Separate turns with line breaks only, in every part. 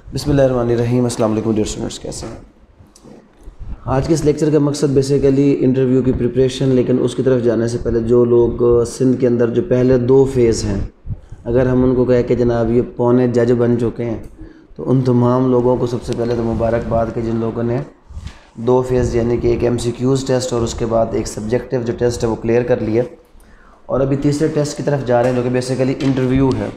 बिस्मिल्लाहिर्रहमानिर्रहीम। अस्सलाम वालेकुम डियर स्टूडेंट्स, कैसे हैं? आज के इस लेक्चर का मकसद बेसिकली इंटरव्यू की प्रिपरेशन, लेकिन उसकी तरफ जाने से पहले जो लोग सिंध के अंदर जो पहले 2 फेज़ हैं, अगर हम उनको कहें कि जनाब ये पौने जज बन चुके हैं, तो उन तमाम लोगों को सबसे पहले तो मुबारकबाद कि जिन लोगों ने 2 फेज़ यानी कि एक MCQs टेस्ट और उसके बाद एक सब्जेक्टिव जो टेस्ट है वो क्लियर कर लिया, और अभी तीसरे टेस्ट की तरफ जा रहे हैं जो कि बेसिकली इंटरव्यू है।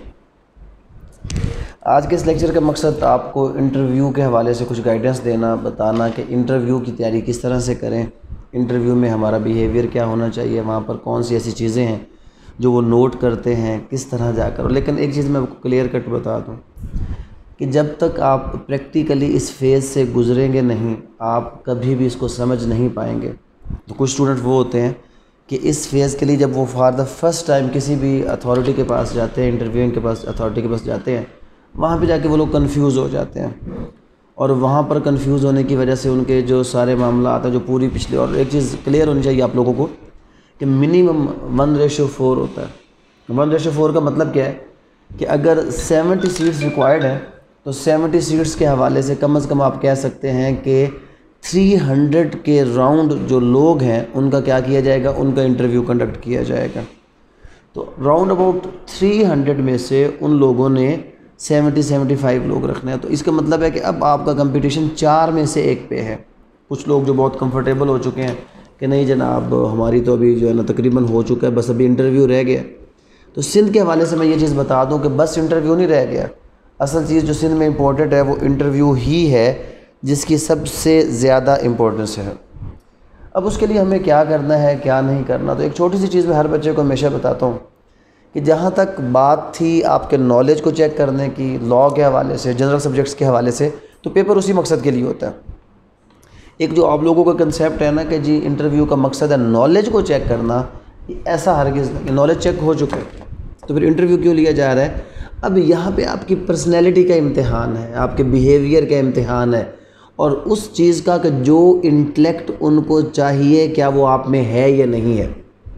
आज के इस लेक्चर का मकसद आपको इंटरव्यू के हवाले से कुछ गाइडेंस देना, बताना कि इंटरव्यू की तैयारी किस तरह से करें, इंटरव्यू में हमारा बिहेवियर क्या होना चाहिए, वहाँ पर कौन सी ऐसी चीज़ें हैं जो वो नोट करते हैं, किस तरह जाकर। लेकिन एक चीज़ मैं आपको क्लियर कट बता दूँ कि जब तक आप प्रैक्टिकली इस फेज़ से गुजरेंगे नहीं, आप कभी भी इसको समझ नहीं पाएंगे। तो कुछ स्टूडेंट वो होते हैं कि इस फेज़ के लिए जब वो फॉर द फर्स्ट टाइम किसी भी अथॉरिटी के पास जाते हैं, इंटरव्यूइंग के पास अथॉरिटी के पास जाते हैं, वहाँ पे जाके वो लोग कंफ्यूज हो जाते हैं, और वहाँ पर कंफ्यूज होने की वजह से उनके जो सारे मामला आता है, जो पूरी पिछले। और एक चीज़ क्लियर होनी चाहिए आप लोगों को कि मिनिमम 1:4 होता है। 1:4 का मतलब क्या है कि अगर 70 सीट्स रिक्वायर्ड है तो 70 सीट्स के हवाले से कम आप कह सकते हैं कि 300 के राउंड जो लोग हैं उनका क्या किया जाएगा, उनका इंटरव्यू कंडक्ट किया जाएगा। तो राउंड अबाउट 300 में से उन लोगों ने 70-75 लोग रखने हैं। तो इसका मतलब है कि अब आपका कंपटीशन 4 में से 1 पे है। कुछ लोग जो बहुत कंफर्टेबल हो चुके हैं कि नहीं जनाब हमारी तो अभी जो है ना तकरीबन हो चुका है, बस अभी इंटरव्यू रह गया। तो सिंध के हवाले से मैं ये चीज़ बता दूं कि बस इंटरव्यू नहीं रह गया, असल चीज़ जो सिंध में इम्पोर्टेंट है वो इंटरव्यू ही है, जिसकी सबसे ज़्यादा इम्पोर्टेंस है। अब उसके लिए हमें क्या करना है, क्या नहीं करना, तो एक छोटी सी चीज़ मैं हर बच्चे को हमेशा बताता हूँ कि जहाँ तक बात थी आपके नॉलेज को चेक करने की, लॉ के हवाले से, जनरल सब्जेक्ट्स के हवाले से, तो पेपर उसी मकसद के लिए होता है। एक जो आप लोगों का कंसेप्ट है ना कि जी इंटरव्यू का मकसद है नॉलेज को चेक करना, ऐसा हरगिज़ नहीं। नॉलेज चेक हो चुका है तो फिर इंटरव्यू क्यों लिया जा रहा है? अब यहाँ पे आपकी पर्सनैलिटी का इम्तिहान है, आपके बिहेवियर का इम्तिहान है, और उस चीज़ का कि जो इंटेलेक्ट उनको चाहिए क्या वो आप में है या नहीं है।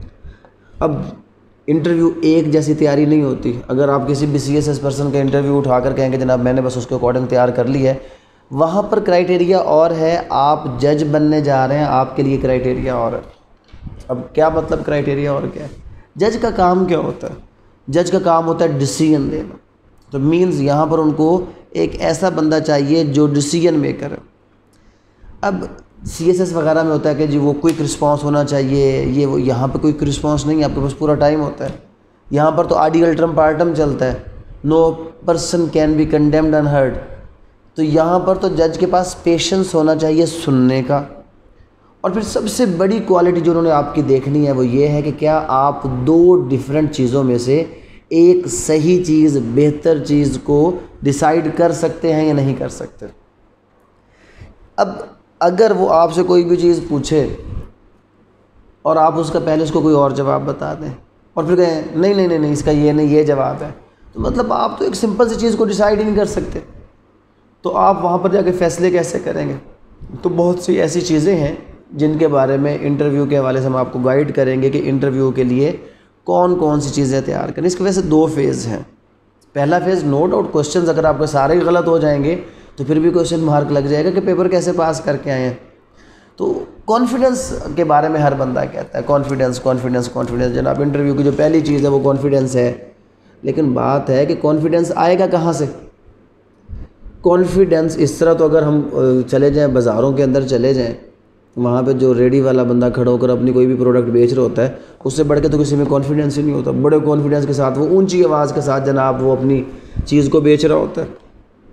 अब इंटरव्यू एक जैसी तैयारी नहीं होती। अगर आप किसी भी CSS पर्सन का इंटरव्यू उठाकर कहेंगे जनाब मैंने बस उसके अकॉर्डिंग तैयार कर ली है, वहाँ पर क्राइटेरिया और है, आप जज बनने जा रहे हैं, आपके लिए क्राइटेरिया और है। अब क्या मतलब क्राइटेरिया और क्या है? जज का काम क्या होता है? जज का काम होता है डिसीजन देना। तो मीन्स यहाँ पर उनको एक ऐसा बंदा चाहिए जो डिसीजन मेकर है। अब CSS वगैरह में होता है कि जी वो क्विक रिस्पांस होना चाहिए, ये वो। यहाँ पे क्विक रिस्पांस नहीं है, आपके पास पूरा टाइम होता है। यहाँ पर तो आर्टिकल अल्ट्रम पार्टम चलता है, no person can be condemned unheard. तो यहाँ पर तो जज के पास पेशेंस होना चाहिए सुनने का। और फिर सबसे बड़ी क्वालिटी जो उन्होंने आपकी देखनी है वो ये है कि क्या आप 2 डिफरेंट चीज़ों में से एक सही चीज़, बेहतर चीज़ को डिसाइड कर सकते हैं या नहीं कर सकते। अब अगर वो आपसे कोई भी चीज़ पूछे और आप उसका पहले उसको कोई और जवाब बता दें और फिर कहें नहीं नहीं नहीं नहीं इसका ये नहीं, ये जवाब है, तो मतलब आप तो एक सिंपल सी चीज़ को डिसाइड ही नहीं कर सकते। तो आप वहाँ पर जाके फ़ैसले कैसे करेंगे? तो बहुत सी ऐसी चीज़ें हैं जिनके बारे में इंटरव्यू के हवाले से हम आपको गाइड करेंगे कि इंटरव्यू के लिए कौन कौन सी चीज़ें तैयार करें। इसके वजह से 2 फेज़ हैं। पहला फेज़ नो डाउट क्वेश्चंस अगर आपके सारे गलत हो जाएंगे तो फिर भी क्वेश्चन मार्क लग जाएगा कि पेपर कैसे पास करके आए हैं। तो कॉन्फिडेंस के बारे में हर बंदा कहता है कॉन्फिडेंस कॉन्फिडेंस कॉन्फिडेंस। जनाब इंटरव्यू की जो पहली चीज़ है वो कॉन्फिडेंस है, लेकिन बात है कि कॉन्फिडेंस आएगा कहाँ से? कॉन्फिडेंस इस तरह, तो अगर हम चले जाएँ बाज़ारों के अंदर चले जाएँ, वहाँ पे जो रेडी वाला बंदा खड़ा होकर अपनी कोई भी प्रोडक्ट बेच रहा होता है, उससे बढ़ के तो किसी में कॉन्फिडेंस ही नहीं होता। बड़े कॉन्फिडेंस के साथ वो ऊंची आवाज़ के साथ जनाब वो अपनी चीज़ को बेच रहा होता है।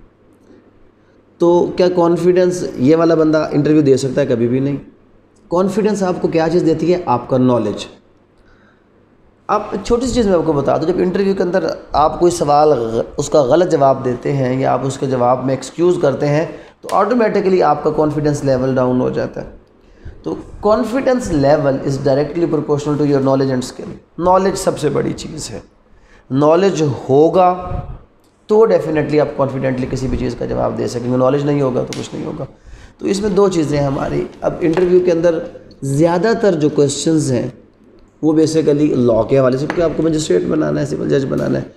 तो क्या कॉन्फिडेंस ये वाला बंदा इंटरव्यू दे सकता है? कभी भी नहीं। कॉन्फिडेंस आपको क्या चीज़ देती है? आपका नॉलेज। आप छोटी सी चीज़ मैं आपको बता दूं, जब इंटरव्यू के अंदर आप कोई सवाल उसका गलत जवाब देते हैं या आप उसके जवाब में एक्सक्यूज़ करते हैं तो ऑटोमेटिकली आपका कॉन्फिडेंस लेवल डाउन हो जाता है। तो confidence level is directly proportional to your knowledge and skill. Knowledge सबसे बड़ी चीज़ है। नॉलेज होगा तो डेफिनेटली आप कॉन्फिडेंटली किसी भी चीज़ का जवाब दे सकेंगे, नॉलेज नहीं होगा तो कुछ नहीं होगा। तो इसमें 2 चीज़ें हैं हमारी। अब इंटरव्यू के अंदर ज़्यादातर जो क्वेश्चंस हैं वो बेसिकली लॉ के हवाले से, क्योंकि आपको मजिस्ट्रेट बनाना है, सिविल जज बनाना है,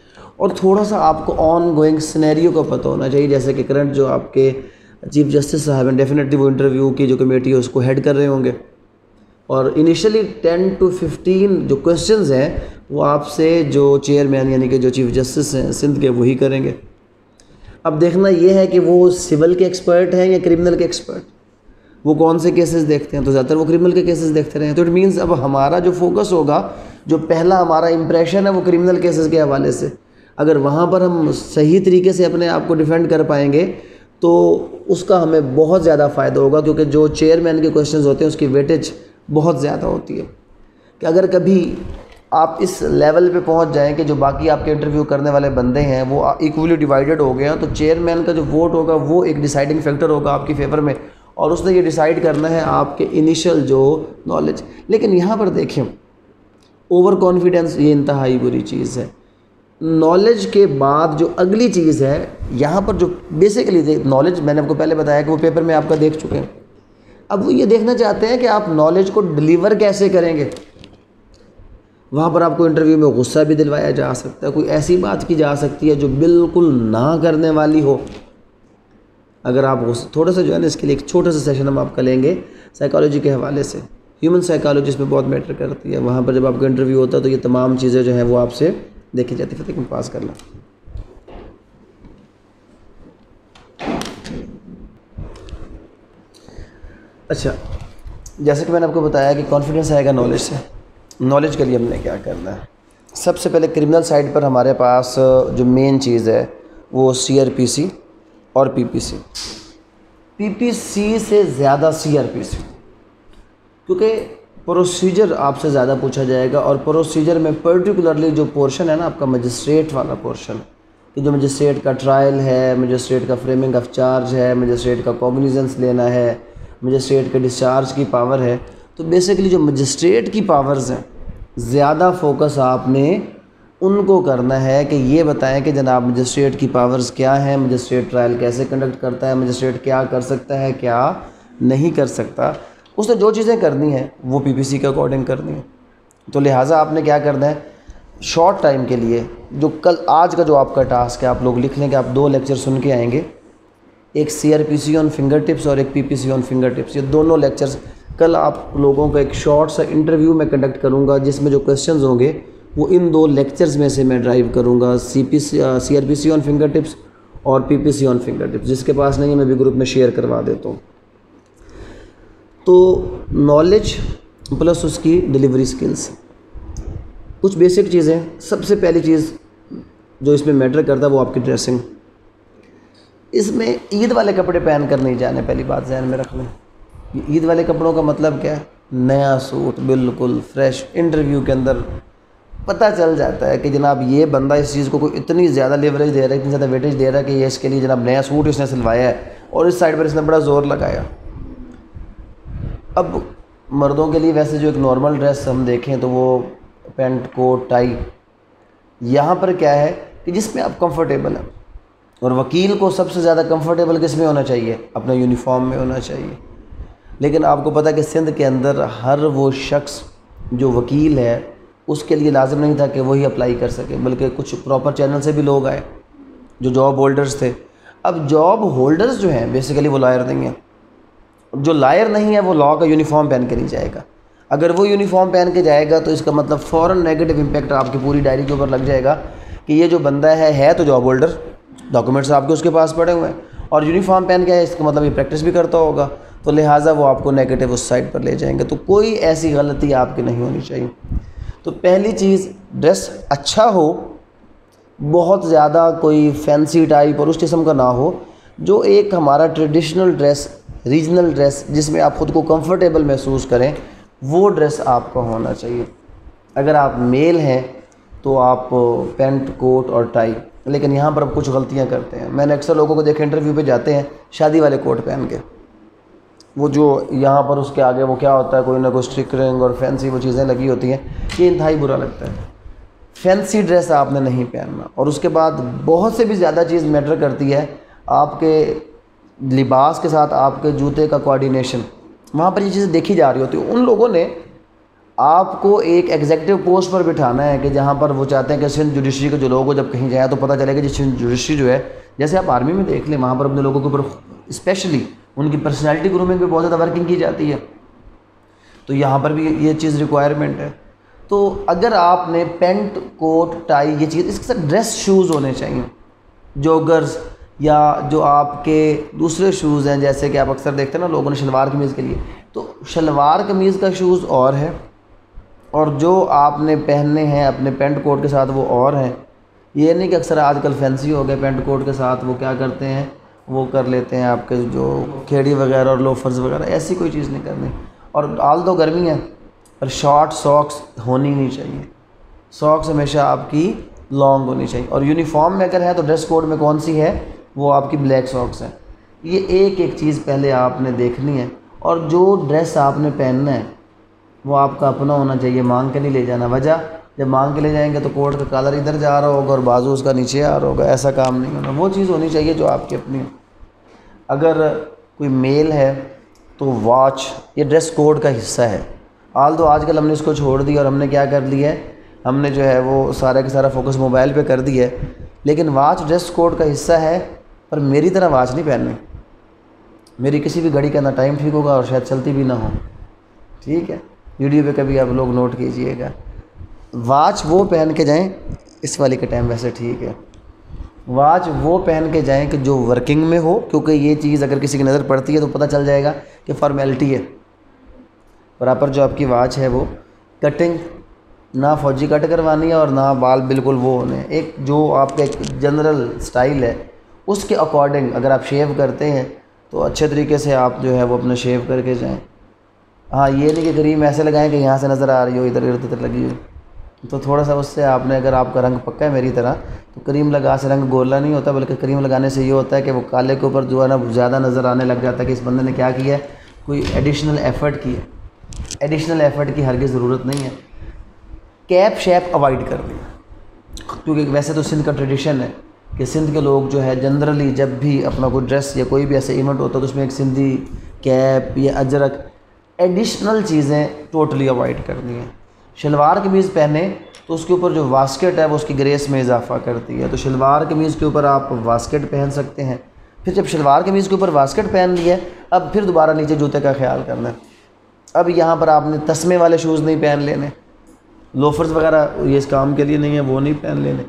और थोड़ा सा आपको ऑन गोइंग सिनेरियो का पता होना चाहिए। जैसे कि करंट जो आपके चीफ जस्टिस साहब हैं, डेफिनेटली वो इंटरव्यू की जो कमेटी है उसको हेड कर रहे होंगे, और इनिशियली 10 to 15 जो क्वेश्चंस हैं वो आपसे जो चेयरमैन यानी कि जो चीफ जस्टिस हैं सिंध के वही करेंगे। अब देखना ये है कि वो सिविल के एक्सपर्ट हैं या क्रिमिनल के एक्सपर्ट, वो कौन से केसेस देखते हैं, तो ज़्यादातर वो क्रिमिनल के केसेस देखते रहे हैं। तो इट मीन्स अब हमारा जो फोकस होगा, जो पहला हमारा इंप्रेशन है वो क्रिमिनल केसेस के हवाले से, अगर वहाँ पर हम सही तरीके से अपने आप को डिफेंड कर पाएंगे तो उसका हमें बहुत ज़्यादा फ़ायदा होगा, क्योंकि जो चेयरमैन के क्वेश्चंस होते हैं उसकी वेटेज बहुत ज़्यादा होती है। कि अगर कभी आप इस लेवल पे पहुंच जाएं कि जो बाकी आपके इंटरव्यू करने वाले बंदे हैं वो इक्वली डिवाइडेड हो गए हैं, तो चेयरमैन का जो वोट होगा वो एक डिसाइडिंग फैक्टर होगा आपकी फेवर में, और उसने ये डिसाइड करना है आपके इनिशियल जो नॉलेज। लेकिन यहाँ पर देखें, ओवर कॉन्फिडेंस ये इंतहाई बुरी चीज़ है। नॉलेज के बाद जो अगली चीज़ है यहाँ पर, जो बेसिकली नॉलेज मैंने आपको पहले बताया कि वो पेपर में आपका देख चुके हैं। अब वो ये देखना चाहते हैं कि आप नॉलेज को डिलीवर कैसे करेंगे। वहाँ पर आपको इंटरव्यू में गुस्सा भी दिलवाया जा सकता है, कोई ऐसी बात की जा सकती है जो बिल्कुल ना करने वाली हो। अगर आप थोड़ा सा जो है ना, इसके लिए एक छोटा सा सेशन हम आपका लेंगे साइकोलॉजी के हवाले से। ह्यूमन साइकोलॉजी इसमें बहुत मैटर करती है। वहाँ पर जब आपका इंटरव्यू होता है तो ये तमाम चीज़ें जो हैं वो आपसे देखी जाती है। फिर पास कर लें। अच्छा, जैसे कि मैंने आपको बताया कि कॉन्फिडेंस आएगा नॉलेज से। नॉलेज के लिए हमने क्या करना है, सबसे पहले क्रिमिनल साइड पर हमारे पास जो मेन चीज़ है वो CRPC और PPC। PPC से ज़्यादा CRPC, क्योंकि प्रोसीजर आपसे ज़्यादा पूछा जाएगा, और प्रोसीजर में पर्टिकुलरली जो पोर्शन है ना आपका मजिस्ट्रेट वाला पोर्शन, कि जो मजिस्ट्रेट का ट्रायल है, मजिस्ट्रेट का फ्रेमिंग ऑफ चार्ज है, मजिस्ट्रेट का कॉग्निजेंस लेना है, मजिस्ट्रेट के डिस्चार्ज की पावर है, तो बेसिकली जो मजिस्ट्रेट की पावर्स हैं ज़्यादा फोकस आपने उनको करना है कि ये बताएं कि जनाब मजिस्ट्रेट की पावर्स क्या हैं, मजिस्ट्रेट ट्रायल कैसे कंडक्ट करता है, मजिस्ट्रेट क्या कर सकता है क्या नहीं कर सकता। उसने जो चीज़ें करनी हैं वो PPC के अकॉर्डिंग करनी है। तो लिहाजा आपने क्या करना है, शॉर्ट टाइम के लिए जो कल आज का जो आपका टास्क है, आप लोग लिख लें कि आप 2 लेक्चर सुन के आएंगे, एक CRPC ऑन फिंगर टिप्स और एक PPC ऑन फिंगर टिप्स। ये दोनों लेक्चर्स कल आप लोगों का एक शॉर्ट सा इंटरव्यू में कंडक्ट करूंगा, जिसमें जो क्वेश्चंस होंगे वो इन 2 लेक्चर्स में से मैं ड्राइव करूंगा, CRPC ऑन फिंगर टिप्स और PPC ऑन फिंगर टिप्स। जिसके पास नहीं है मैं भी ग्रुप में शेयर करवा देता हूँ। तो नॉलेज प्लस उसकी डिलीवरी स्किल्स, कुछ बेसिक चीज़ें। सबसे पहली चीज़ जो इसमें मैटर करता है वो आपकी ड्रेसिंग। इसमें ईद वाले कपड़े पहन कर नहीं जाने, पहली बात ध्यान में रख लें। ईद वाले कपड़ों का मतलब क्या है, नया सूट बिल्कुल फ्रेश। इंटरव्यू के अंदर पता चल जाता है कि जनाब ये बंदा इस चीज़ को कोई इतनी ज़्यादा लेवरेज दे रहा है, इतनी ज़्यादा वेटेज दे रहा है कि ये इसके लिए जनाब नया सूट इसने सिलवाया है और इस साइड पर इसने बड़ा ज़ोर लगाया। अब मर्दों के लिए वैसे जो एक नॉर्मल ड्रेस हम देखें तो वो पैंट कोट टाई। यहाँ पर क्या है कि जिसमें आप कंफर्टेबल हैं, और वकील को सबसे ज़्यादा कंफर्टेबल किस में होना चाहिए, अपना यूनिफॉर्म में होना चाहिए। लेकिन आपको पता है कि सिंध के अंदर हर वो शख्स जो वकील है उसके लिए लाजिम नहीं था कि वही अप्लाई कर सके, बल्कि कुछ प्रॉपर चैनल से भी लोग आए जो जॉब होल्डर्स थे। अब जॉब होल्डर्स जो हैं बेसिकली वो लायर नहीं है। जो लायर नहीं है वो लॉ का यूनिफॉर्म पहन के नहीं जाएगा। अगर वो यूनिफॉर्म पहन के जाएगा तो इसका मतलब फ़ौरन नेगेटिव इम्पैक्ट आपकी पूरी डायरी के ऊपर लग जाएगा कि ये जो बंदा है तो जॉब होल्डर, डॉक्यूमेंट्स आपके उसके पास पड़े हुए हैं, और यूनिफॉर्म पहन के है, इसका मतलब ये प्रैक्टिस भी करता होगा, तो लिहाजा वो आपको नेगेटिव उस साइड पर ले जाएंगे। तो कोई ऐसी गलती आपकी नहीं होनी चाहिए। तो पहली चीज़, ड्रेस अच्छा हो, बहुत ज़्यादा कोई फैंसी टाइप और उस किस्म का ना हो, जो एक हमारा ट्रेडिशनल ड्रेस, रीजनल ड्रेस जिसमें आप ख़ुद को कंफर्टेबल महसूस करें, वो ड्रेस आपका होना चाहिए। अगर आप मेल हैं तो आप पैंट कोट और टाई। लेकिन यहाँ पर अब कुछ गलतियाँ करते हैं। मैंने अक्सर लोगों को देखा इंटरव्यू पे जाते हैं शादी वाले कोट पहन के, वो जो यहाँ पर उसके आगे वो क्या होता है, कोई ना कोई स्टिकरिंग और फैंसी वो चीज़ें लगी होती हैं, ये इंतहाई बुरा लगता है। फैंसी ड्रेस आपने नहीं पहनना। और उसके बाद बहुत से भी ज़्यादा चीज़ मैटर करती है, आपके लिबास के साथ आपके जूते का कोऑर्डिनेशन। वहाँ पर ये चीज़ें देखी जा रही होती है। उन लोगों ने आपको एक एग्जीक्यूटिव पोस्ट पर बिठाना है कि जहाँ पर वो चाहते हैं कि सिंध जुडिशरी के जो लोग हो जब कहीं जाए तो पता चलेगा कि सिंध जुडिशरी जो है, जैसे आप आर्मी में देख लें, वहाँ पर अपने लोगों के ऊपर स्पेशली उनकी पर्सनैलिटी ग्रूमिंग पे बहुत ज़्यादा वर्किंग की जाती है। तो यहाँ पर भी ये चीज़ रिक्वायरमेंट है। तो अगर आपने पेंट कोट टाई ये चीज़, इसके साथ ड्रेस शूज़ होने चाहिए, जॉगर्स या जो आपके दूसरे शूज़ हैं, जैसे कि आप अक्सर देखते हैं ना लोगों ने शलवार कमीज़ के लिए, तो शलवार कमीज़ का शूज़ और है और जो आपने पहनने हैं अपने पेंट कोट के साथ वो और हैं। ये नहीं कि अक्सर आजकल फैंसी हो गए पेंट कोट के साथ वो क्या करते हैं, वो कर लेते हैं आपके जो खेड़ी वगैरह और लोफर्स वगैरह, ऐसी कोई चीज़ नहीं करनी। और आल तो गर्मी है पर शॉर्ट सॉक्स होनी नहीं चाहिए, सॉक्स हमेशा आपकी लॉन्ग होनी चाहिए। और यूनिफॉर्म में अगर है तो ड्रेस कोड में कौन सी है, वो आपकी ब्लैक सॉक्स है। ये एक एक चीज़ पहले आपने देखनी है। और जो ड्रेस आपने पहनना है वो आपका अपना होना चाहिए, मांग के नहीं ले जाना। वजह, जब मांग के ले जाएंगे तो कोट का कलर इधर जा रहा होगा और बाजू उसका नीचे आ रहा होगा, ऐसा काम नहीं होना। वो चीज़ होनी चाहिए जो आपकी अपनी हो। अगर कोई मेल है तो वॉच ये ड्रेस कोड का हिस्सा है। आल तो आजकल हमने इसको छोड़ दिया और हमने क्या कर लिया है, हमने जो है वो सारा का सारा फोकस मोबाइल पे कर दिया है। लेकिन वॉच ड्रेस कोड का हिस्सा है, पर मेरी तरह वॉच नहीं पहननी। मेरी किसी भी घड़ी का ना टाइम ठीक होगा और शायद चलती भी ना हो, ठीक है। वीडियो पे कभी आप लोग नोट कीजिएगा, वॉच वो पहन के जाएं, इस वाली का टाइम वैसे ठीक है, वॉच वो पहन के जाएं कि जो वर्किंग में हो, क्योंकि ये चीज़ अगर किसी की नज़र पड़ती है तो पता चल जाएगा कि फॉर्मेलिटी है। प्रॉपर जो आपकी वॉच है वो कटिंग ना फौजी कट करवानी है और ना बाल बिल्कुल वो होने हैं। एक जो आपका एक जनरल स्टाइल है उसके अकॉर्डिंग अगर आप शेव करते हैं तो अच्छे तरीके से आप जो है वो अपना शेव करके जाएं। हाँ, ये नहीं कि क्रीम ऐसे लगाएं कि यहाँ से नज़र आ रही हो, इधर इधर लगी हुई, तो थोड़ा सा उससे आपने, अगर आपका रंग पक्का है मेरी तरह, तो क्रीम लगा से रंग गोला नहीं होता, बल्कि क्रीम लगाने से ये होता है कि वो काले के ऊपर जो है ना ज़्यादा नज़र आने लग जाता है कि इस बंदे ने क्या किया है, कोई एडिशनल एफ़र्ट किया। एडिशनल एफ़र्ट की हरगिज़ ज़रूरत नहीं है। कैप शैप अवॉइड कर दी, क्योंकि वैसे तो सिंध का ट्रेडिशन है कि सिंध के लोग जो है जनरली जब भी अपना कोई ड्रेस या कोई भी ऐसे इवेंट होता है तो उसमें एक सिंधी कैप या अजरक, एडिशनल चीज़ें टोटली अवॉइड करनी है। शलवार कमीज़ पहने तो उसके ऊपर जो वास्केट है वो उसकी ग्रेस में इजाफा करती है, तो शलवार कमीज़ के ऊपर आप वास्केट पहन सकते हैं। फिर जब शलवार कमीज़ के ऊपर वास्केट पहन लिया, अब फिर दोबारा नीचे जूते का ख्याल करना है। अब यहाँ पर आपने तस्मे वाले शूज़ नहीं पहन लेने, लोफर्स वगैरह ये इस काम के लिए नहीं है, वो नहीं पहन लेने।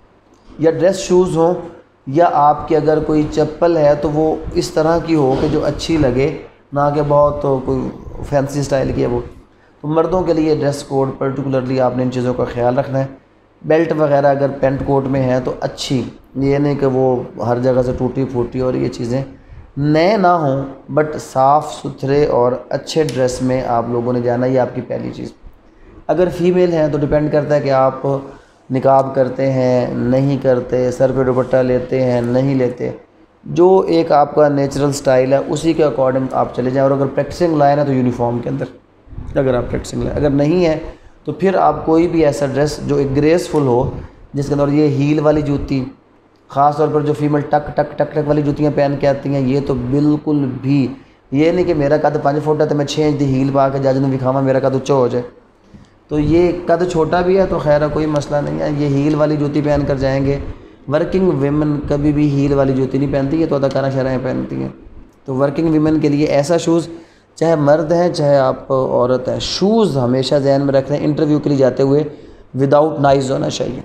या ड्रेस शूज़ हों या आपकी अगर कोई चप्पल है तो वो इस तरह की हो कि जो अच्छी लगे, ना कि बहुत तो कोई फैंसी स्टाइल की है वो। तो मर्दों के लिए ड्रेस कोड पर्टिकुलरली आपने इन चीज़ों का ख्याल रखना है। बेल्ट वगैरह अगर पेंट कोट में है तो अच्छी, ये नहीं कि वो हर जगह से टूटी फूटी और ये चीज़ें नए ना हों, बट साफ़ सुथरे और अच्छे ड्रेस में आप लोगों ने जाना, ये आपकी पहली चीज़। अगर फ़ीमेल हैं तो डिपेंड करता है कि आप निकाब करते हैं नहीं करते, सर पे दुपट्टा लेते हैं नहीं लेते, जो एक आपका नेचुरल स्टाइल है उसी के अकॉर्डिंग आप चले जाएं। और अगर प्रैक्टिसिंग लाइन है तो यूनिफॉर्म के अंदर, अगर आप प्रैक्टिसिंग लाइन, अगर नहीं है तो फिर आप कोई भी ऐसा ड्रेस जो एक ग्रेसफुल हो, जिसके अंदर ये हील वाली जूती, ख़ास तौर पर जो फीमेल टक टक टक टक वाली जूतियाँ पहन के आती हैं, ये तो बिल्कुल भी, ये नहीं कि मेरा कद 5 फुट है तो मैं 6 इंच दी हील पा के जाजू दिखावा मेरा कद उच्चा हो जाए। तो ये कद छोटा भी है तो खैर कोई मसला नहीं है, ये हील वाली जूती पहन कर जाएंगे। वर्किंग विमेन कभी भी हील वाली जूती नहीं पहनती है, तो अदाकारा शराएँ पहनती हैं। तो वर्किंग विमेन के लिए ऐसा शूज़, चाहे मर्द हैं चाहे आप औरत हैं, शूज़ हमेशा ध्यान में रख रहे हैं इंटरव्यू के लिए जाते हुए विदाउट नाइज़ होना चाहिए।